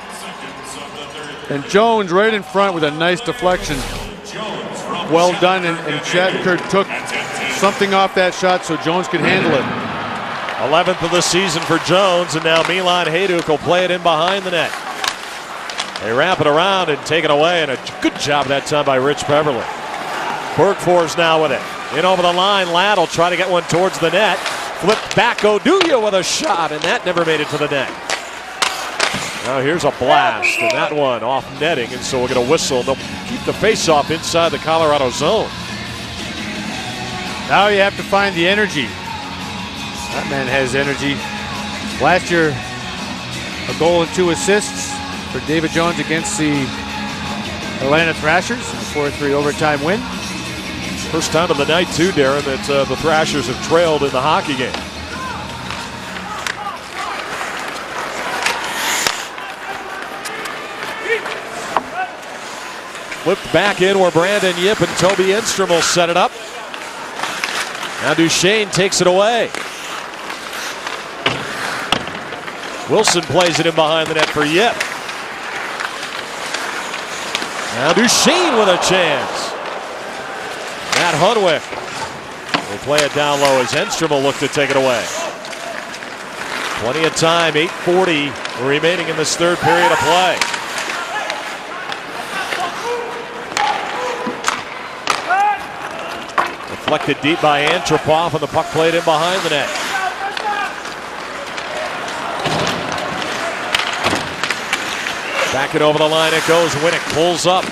[SPEAKER 3] and Jones right in front with a nice deflection. Well done, and Shattenkirk took something off that shot so Jones could handle it.
[SPEAKER 2] 11th of the season for Jones, and now Milan Hayduk will play it in behind the net. They wrap it around and take it away, and a good job that time by Rich Peverly. Bergfors now with it. In over the line, Ladd will try to get one towards the net. Flipped back, Oduya with a shot, and that never made it to the net. Now here's a blast, and that one off netting, and so we'll get a whistle. They'll keep the face-off inside the Colorado zone.
[SPEAKER 3] Now you have to find the energy. That man has energy. Last year, a goal and 2 assists for David Jones against the Atlanta Thrashers. A 4-3 overtime win.
[SPEAKER 2] First time of the night, too, Darren, that the Thrashers have trailed in the hockey game. Flipped back in where Brandon Yip and Toby Enstrom will set it up. Now Duchesne takes it away. Wilson plays it in behind the net for Yip. Now Duchesne with a chance. Matt Hunwick will play it down low as Enstrom will look to take it away. Plenty of time, 8:40 remaining in this third period of play. Deflected deep by Antropov, and the puck played in behind the net. Back it over the line it goes. Winnick pulls up.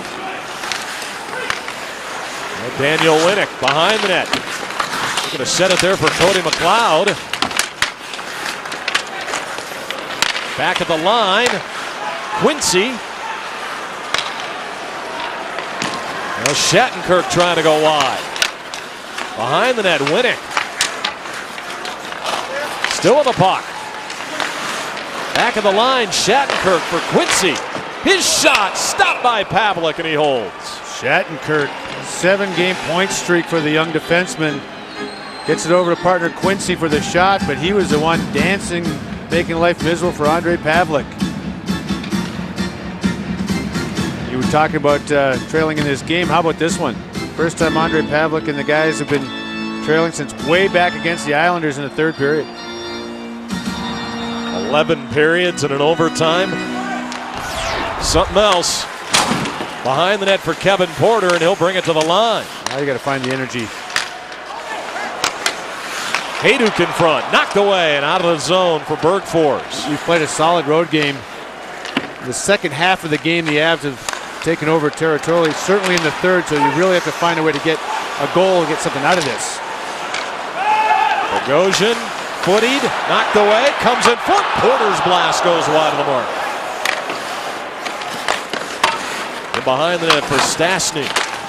[SPEAKER 2] And Daniel Winnick behind the net. Going to set it there for Cody McLeod. Back at the line. Quincy. Now Shattenkirk trying to go wide. Behind the net, Winnick. Still with the puck. Back of the line, Shattenkirk for Quincy. His shot stopped by Pavlik, and he holds.
[SPEAKER 3] Shattenkirk, 7-game point streak for the young defenseman. Gets it over to partner Quincy for the shot, but he was the one dancing, making life miserable for Ondrej Pavlik. You were talking about trailing in this game. How about this one? First time Ondrej Pavlik and the guys have been trailing since way back against the Islanders in the third period.
[SPEAKER 2] 11 periods and an overtime. Something else. Behind the net for Kevin Porter, and he'll bring it to the line.
[SPEAKER 3] Now you got to find the energy.
[SPEAKER 2] Hayduk in front, knocked away and out of the zone for Bergfors.
[SPEAKER 3] We've played a solid road game. The second half of the game, the Avs have taken over territorially, certainly in the third, so you really have to find a way to get a goal and get something out of this.
[SPEAKER 2] Bogosian, footied, knocked away, comes in front. Porter's blast goes wide of the mark. And behind the net for Stastny.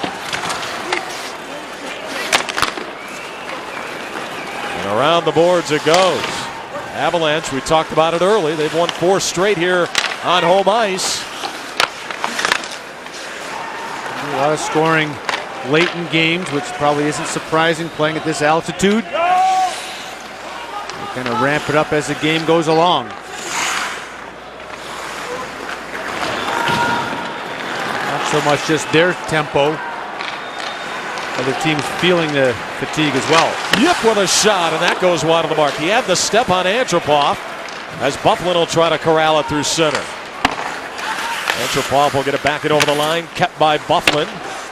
[SPEAKER 2] And around the boards it goes. Avalanche, we talked about it early. They've won 4 straight here on home ice.
[SPEAKER 3] A lot of scoring late in games, which probably isn't surprising playing at this altitude. Kind of ramp it up as the game goes along. Not so much just their tempo. Other teams feeling the fatigue as well.
[SPEAKER 2] Yip with a shot, and that goes wide of the mark. He had the step on Antropov as Byfuglien will try to corral it through center. Antropov will get it back and over the line, kept by Byfuglien.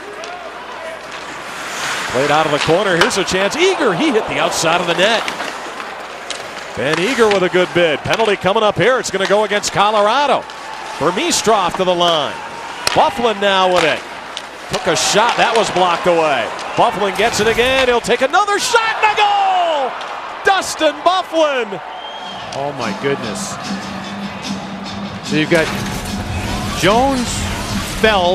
[SPEAKER 2] Played out of the corner. Here's a chance. Eager, he hit the outside of the net. Ben Eager with a good bid. Penalty coming up here. It's going to go against Colorado. Vermistroff to the line. Byfuglien now with it. Took a shot. That was blocked away. Byfuglien gets it again. He'll take another shot and a goal! Dustin Byfuglien.
[SPEAKER 3] Oh my goodness. So you've got Jones, Feld,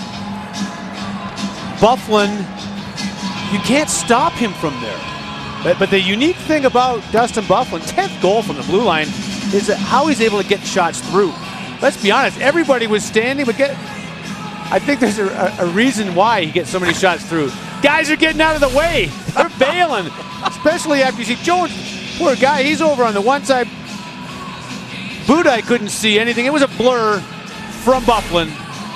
[SPEAKER 3] Byfuglien. You can't stop him from there. But the unique thing about Dustin Byfuglien, 10th goal from the blue line, is that how he's able to get shots through. Let's be honest, everybody was standing, but I think there's a reason why he gets so many shots through. Guys are getting out of the way. They're bailing, especially after you see Jones. Poor guy, he's over on the one side. Budaj couldn't see anything. It was a blur from Byfuglien.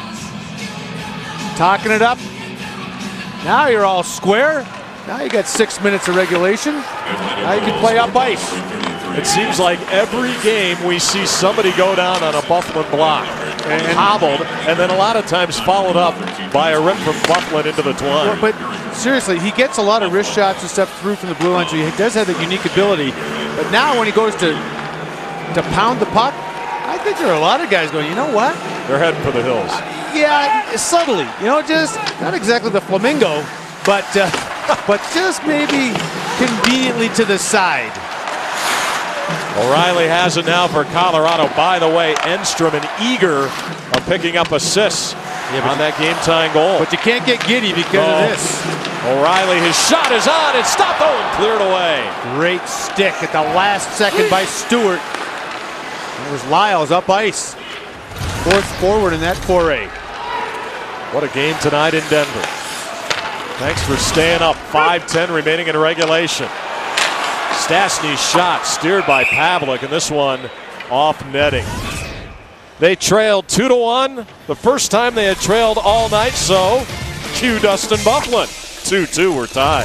[SPEAKER 3] Talking it up. Now you're all square. Now you got 6 minutes of regulation. Now you can play up ice.
[SPEAKER 2] It seems like every game we see somebody go down on a Byfuglien block and hobbled, and then a lot of times followed up by a rip from Byfuglien into the twine.
[SPEAKER 3] Well, but seriously, he gets a lot of wrist shots and stuff through from the blue line, so he does have that unique ability. But now when he goes to pound the puck, I think there are a lot of guys going, you know what?
[SPEAKER 2] They're heading for the hills.
[SPEAKER 3] Yeah, subtly. You know, just not exactly the flamingo, but but just maybe conveniently to the side.
[SPEAKER 2] O'Reilly has it now for Colorado. By the way, Enstrom and Eager are picking up assists on that game-tying goal.
[SPEAKER 3] But you can't get giddy because of this.
[SPEAKER 2] O'Reilly, his shot is on. It's stopped and cleared away.
[SPEAKER 3] Great stick at the last second by Stewart. It was Lyles up ice. Fourth forward in that foray.
[SPEAKER 2] What a game tonight in Denver. Thanks for staying up. 5:10 remaining in regulation. Stastny's shot steered by Pavlik, and this one off netting. They trailed 2-1. The first time they had trailed all night, so cue Dustin Byfuglien. 2-2, we're tied.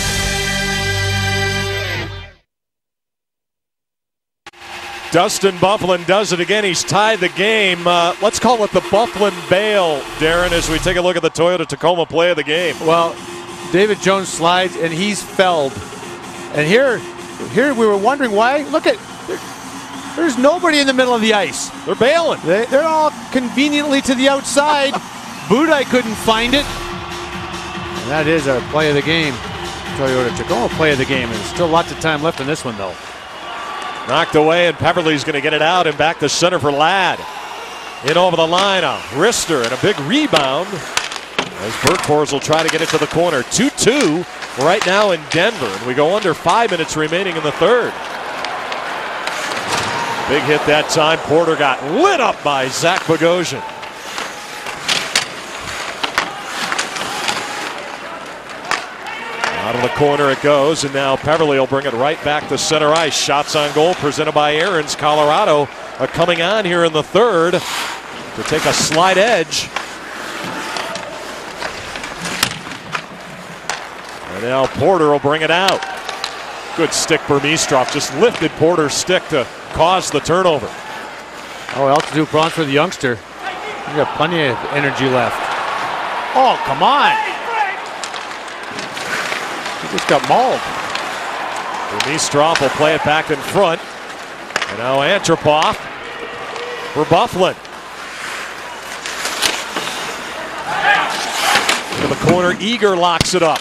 [SPEAKER 2] Dustin Byfuglien does it again. He's tied the game. Let's call it the Byfuglien bail, Darren, as we take a look at the Toyota Tacoma play of the game.
[SPEAKER 3] Well, David Jones slides, and he's felled. And here we were wondering why. Look at, there's nobody in the middle of the ice.
[SPEAKER 2] They're bailing.
[SPEAKER 3] They're all conveniently to the outside. Budaj couldn't find it. And that is our play of the game. Toyota Tacoma play of the game. There's still lots of time left in this one, though.
[SPEAKER 2] Knocked away, and Pepperly's going to get it out and back to center for Ladd. In over the line, a wrister and a big rebound as Berghorst will try to get it to the corner. 2-2 right now in Denver, and we go under 5 minutes remaining in the third. Big hit that time. Porter got lit up by Zach Bogosian. Out of the corner it goes, and now Peverly will bring it right back to center ice. Shots on goal presented by Aaron's. Colorado are coming on here in the third to take a slight edge. And now Porter will bring it out. Good stick for Burmistrov. Just lifted Porter's stick to cause the turnover.
[SPEAKER 3] Oh, altitude bronze for the youngster. You got plenty of energy left. Oh, come on. He just got mauled.
[SPEAKER 2] Burmistrov will play it back in front. And now Antropov for Byfuglien. To the corner, Eager locks it up.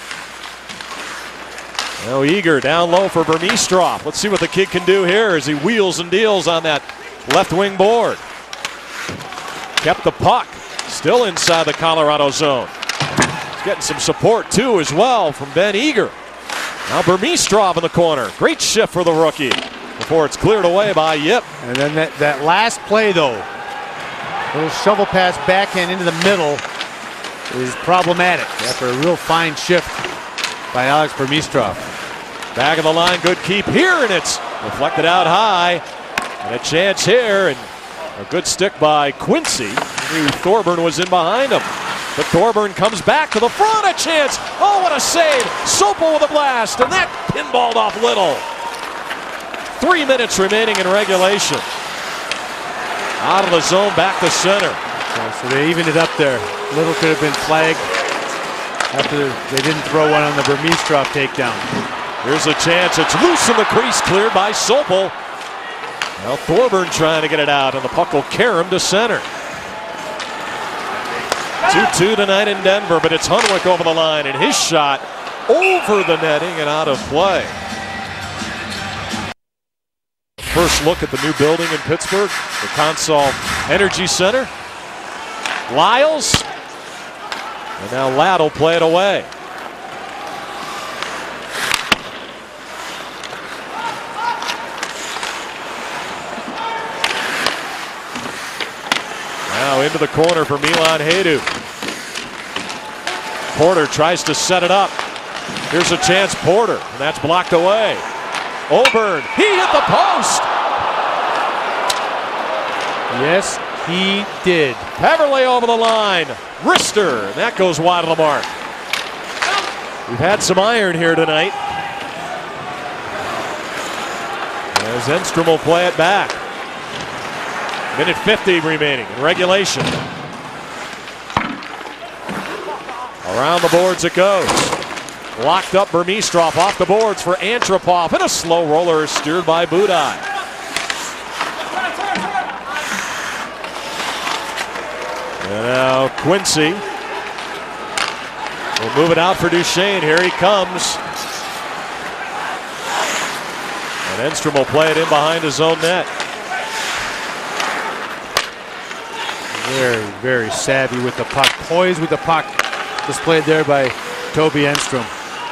[SPEAKER 2] Now Eager down low for Burmistrov. Let's see what the kid can do here as he wheels and deals on that left wing board. Kept the puck. Still inside the Colorado zone. He's getting some support too as well from Ben Eager. Now Burmistrov in the corner. Great shift for the rookie before it's cleared away by Yip.
[SPEAKER 3] And then that last play though, little shovel pass backhand into the middle is problematic after a real fine shift by Alex Burmistrov.
[SPEAKER 2] Back of the line, good keep here, and it's deflected out high. And a chance here, and a good stick by Quincy. He knew Thorburn was in behind him. But Thorburn comes back to the front, a chance. Oh, what a save. Sopel with a blast, and that pinballed off Little. 3 minutes remaining in regulation. Out of the zone, back to center.
[SPEAKER 3] So they evened it up there. Little could have been flagged after they didn't throw one on the Burmistrov takedown.
[SPEAKER 2] Here's a chance. It's loose in the crease, cleared by Sopel. Now Thorburn trying to get it out, and the puck will carry him to center. 2-2 tonight in Denver, but it's Hunwick over the line, and his shot over the netting and out of play. First look at the new building in Pittsburgh, the Consol Energy Center. Lyles, and now Ladd will play it away. Now into the corner for Milan Hejduk. Porter tries to set it up. Here's a chance, Porter, and that's blocked away. Oburn, he hit the post.
[SPEAKER 3] Yes, he did.
[SPEAKER 2] Peverly over the line. Wrister, and that goes wide of the mark. We've had some iron here tonight. As Enstrom will play it back. Minute 50 remaining in regulation. Around the boards it goes. Locked up Burmistrov off the boards for Antropov, and a slow roller is steered by Budaj. And now Quincy We'll move it out for Duchesne. Here he comes. And Enstrom will play it in behind his own net.
[SPEAKER 3] Very, very savvy with the puck. Poised with the puck. Displayed there by Toby Enstrom.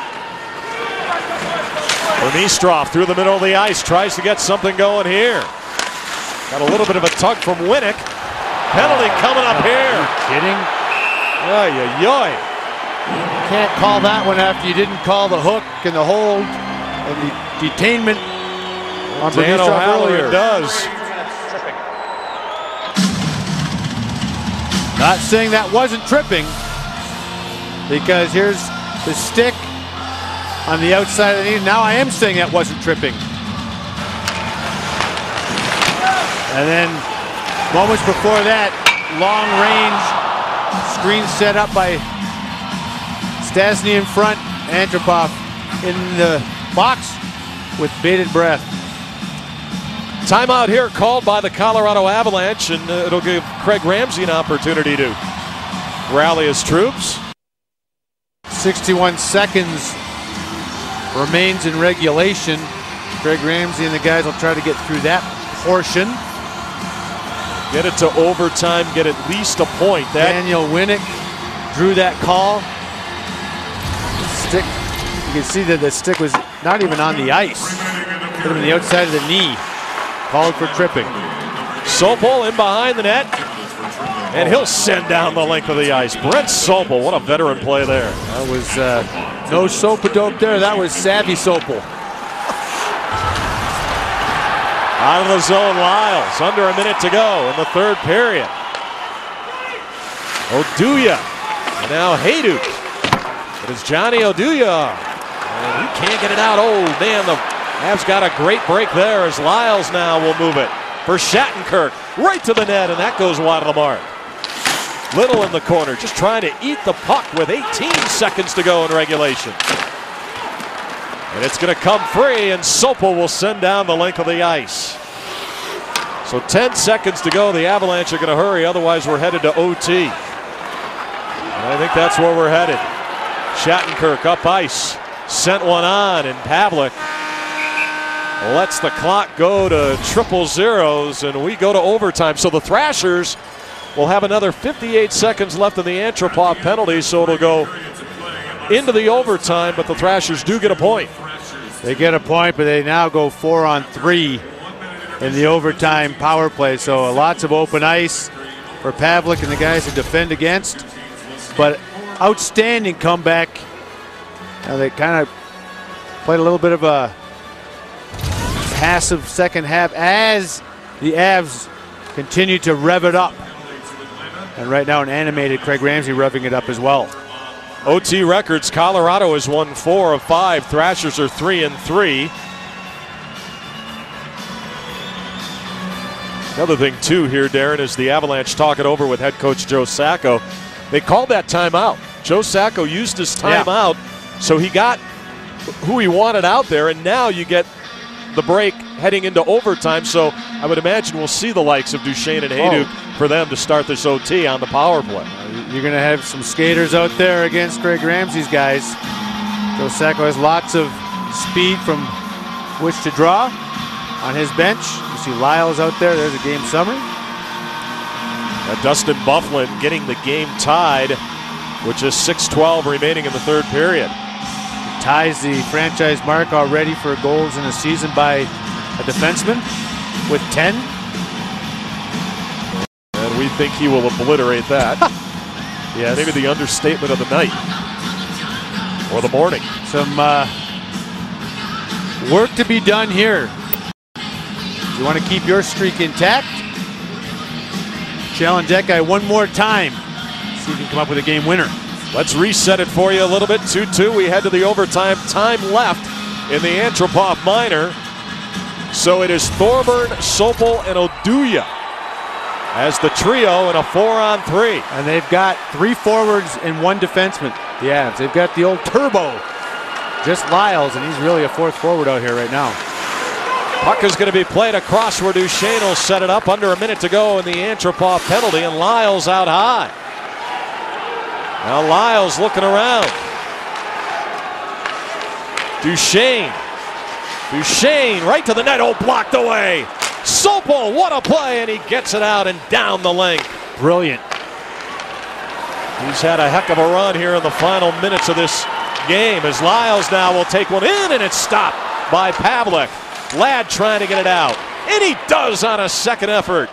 [SPEAKER 2] Burmistrov through the middle of the ice. Tries to get something going here. Got a little bit of a tug from Winnick. Penalty coming up here.
[SPEAKER 3] Are you kidding?
[SPEAKER 2] Yoy.
[SPEAKER 3] Can't call that one after you didn't call the hook and the hold and the detainment on
[SPEAKER 2] Dan O'Halloran does.
[SPEAKER 3] Not saying that wasn't tripping, because here's the stick on the outside of the knee. Now I am saying that wasn't tripping. And then moments before that, long range screen set up by Stastny in front, Antropov in the box with bated breath.
[SPEAKER 2] Timeout here called by the Colorado Avalanche, and it'll give Craig Ramsey an opportunity to rally his troops.
[SPEAKER 3] 61 seconds remains in regulation. Craig Ramsey and the guys will try to get through that portion.
[SPEAKER 2] Get it to overtime, get at least a point.
[SPEAKER 3] Daniel Winnick drew that call. Stick, you can see that the stick was not even on the ice. Hit him on the outside of the knee. Called for tripping.
[SPEAKER 2] Sopel in behind the net, and he'll send down the length of the ice. Brent Sopel, what a veteran play there.
[SPEAKER 3] That was no soap-a-dope there. That was savvy Sopel.
[SPEAKER 2] Out of the zone, Lyles. Under a minute to go in the third period. Oduya. And now Hejduk. It is Johnny Oduya. And he can't get it out. Oh, man, the Avs got a great break there as Lyles now will move it for Shattenkirk. Right to the net, and that goes wide of the mark. Little in the corner, just trying to eat the puck with 18 seconds to go in regulation. And it's going to come free, and Sopel will send down the length of the ice. So 10 seconds to go. The Avalanche are going to hurry, otherwise we're headed to OT. And I think that's where we're headed. Shattenkirk up ice, sent one on, and Pavlik lets the clock go to triple zeros, and we go to overtime. So the Thrashers will have another 58 seconds left in the Antropov penalty, so it'll go into the overtime, but the Thrashers do get a point.
[SPEAKER 3] They get a point, but they now go 4-on-3 in the overtime power play. So lots of open ice for Pavlik and the guys to defend against. But outstanding comeback. Now they kind of played a little bit of a passive second half as the Avs continue to rev it up. And right now an animated Craig Ramsey revving it up as well.
[SPEAKER 2] OT records, Colorado has won 4 of 5. Thrashers are 3-3. Another thing too here, Darren, is the Avalanche talking over with head coach Joe Sacco. They called that timeout. Joe Sacco used his timeout, so he got who he wanted out there, and now you get the break heading into overtime. So I would imagine we'll see the likes of Duchesne and Hejduk for them to start this OT on the power play.
[SPEAKER 3] You're going to have some skaters out there against Craig Ramsey's guys. Joe Sacco has lots of speed from which to draw on his bench. You see Lyles out there. There's a game summary.
[SPEAKER 2] Dustin Byfuglien getting the game tied with just 6:12 remaining in the third period.
[SPEAKER 3] He ties the franchise mark already for goals in a season by a defenseman with 10.
[SPEAKER 2] And we think he will obliterate that.
[SPEAKER 3] Yes.
[SPEAKER 2] Maybe the understatement of the night or the morning.
[SPEAKER 3] Some work to be done here. You want to keep your streak intact? Challenge that guy one more time. See if you can come up with a game winner.
[SPEAKER 2] Let's reset it for you a little bit. 2-2. We head to the overtime. Time left in the Antropov minor. So it is Thorburn, Sopel, and Oduya as the trio in a 4-on-3.
[SPEAKER 3] And they've got 3 forwards and 1 defenseman. The Avs. They've got the old turbo. Just Lyles, and he's really a 4th forward out here right now.
[SPEAKER 2] Puck is going to be played across where Duchesne will set it up. Under a minute to go in the Antropov penalty, and Lyles out high. Now Lyles looking around. Duchesne right to the net. Oh, blocked away. Sopel, what a play, and he gets it out and down the length.
[SPEAKER 3] Brilliant.
[SPEAKER 2] He's had a heck of a run here in the final minutes of this game as Lyles now will take one in, and it's stopped by Pavlik. Ladd trying to get it out, and he does on a second effort.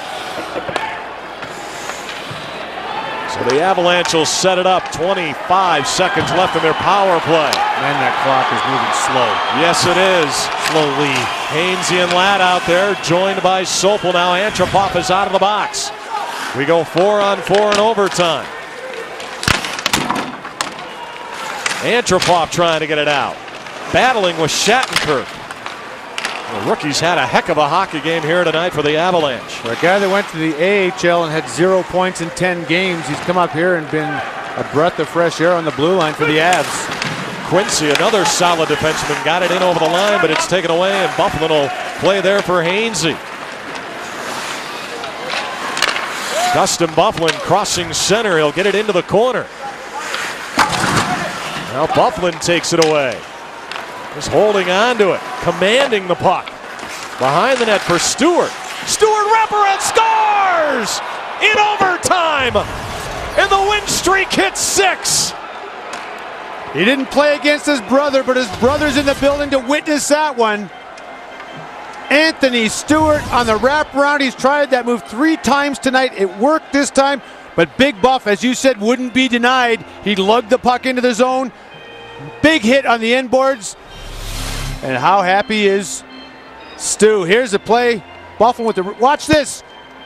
[SPEAKER 2] So the Avalanche will set it up. 25 seconds left in their power play.
[SPEAKER 3] Man, that clock is moving slow.
[SPEAKER 2] Yes, it is.
[SPEAKER 3] Slowly.
[SPEAKER 2] Hainsey and Ladd out there, joined by Sopel. Now Antropov is out of the box. We go 4-on-4 in overtime. Antropov trying to get it out. Battling with Shattenkirk. The rookie's had a heck of a hockey game here tonight for the Avalanche.
[SPEAKER 3] For a guy that went to the AHL and had 0 points in 10 games, he's come up here and been a breath of fresh air on the blue line for the Avs.
[SPEAKER 2] Quincy, another solid defenseman, got it in over the line, but it's taken away, and Bufflin will play there for Hainsey. Dustin Bufflin crossing center. He'll get it into the corner. Now Bufflin takes it away. Just holding on to it, commanding the puck. Behind the net for Stewart. Stewart wraparound scores in overtime. And the win streak hits 6.
[SPEAKER 3] He didn't play against his brother, but his brother's in the building to witness that one. Anthony Stewart on the wraparound. He's tried that move 3 times tonight. It worked this time, but Big Buff, as you said, wouldn't be denied. He lugged the puck into the zone. Big hit on the inboards. And how happy is Stu? Here's the play. Bufflin with the, watch this.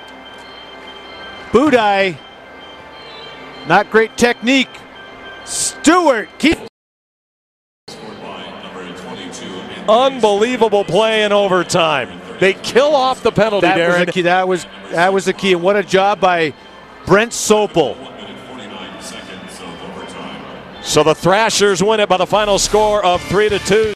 [SPEAKER 3] Budaj, not great technique. Stewart, keep.
[SPEAKER 2] Unbelievable play in overtime. They kill off the penalty, Darren.
[SPEAKER 3] That was the key, and what a job by Brent Sopel.
[SPEAKER 2] So the Thrashers win it by the final score of 3-2.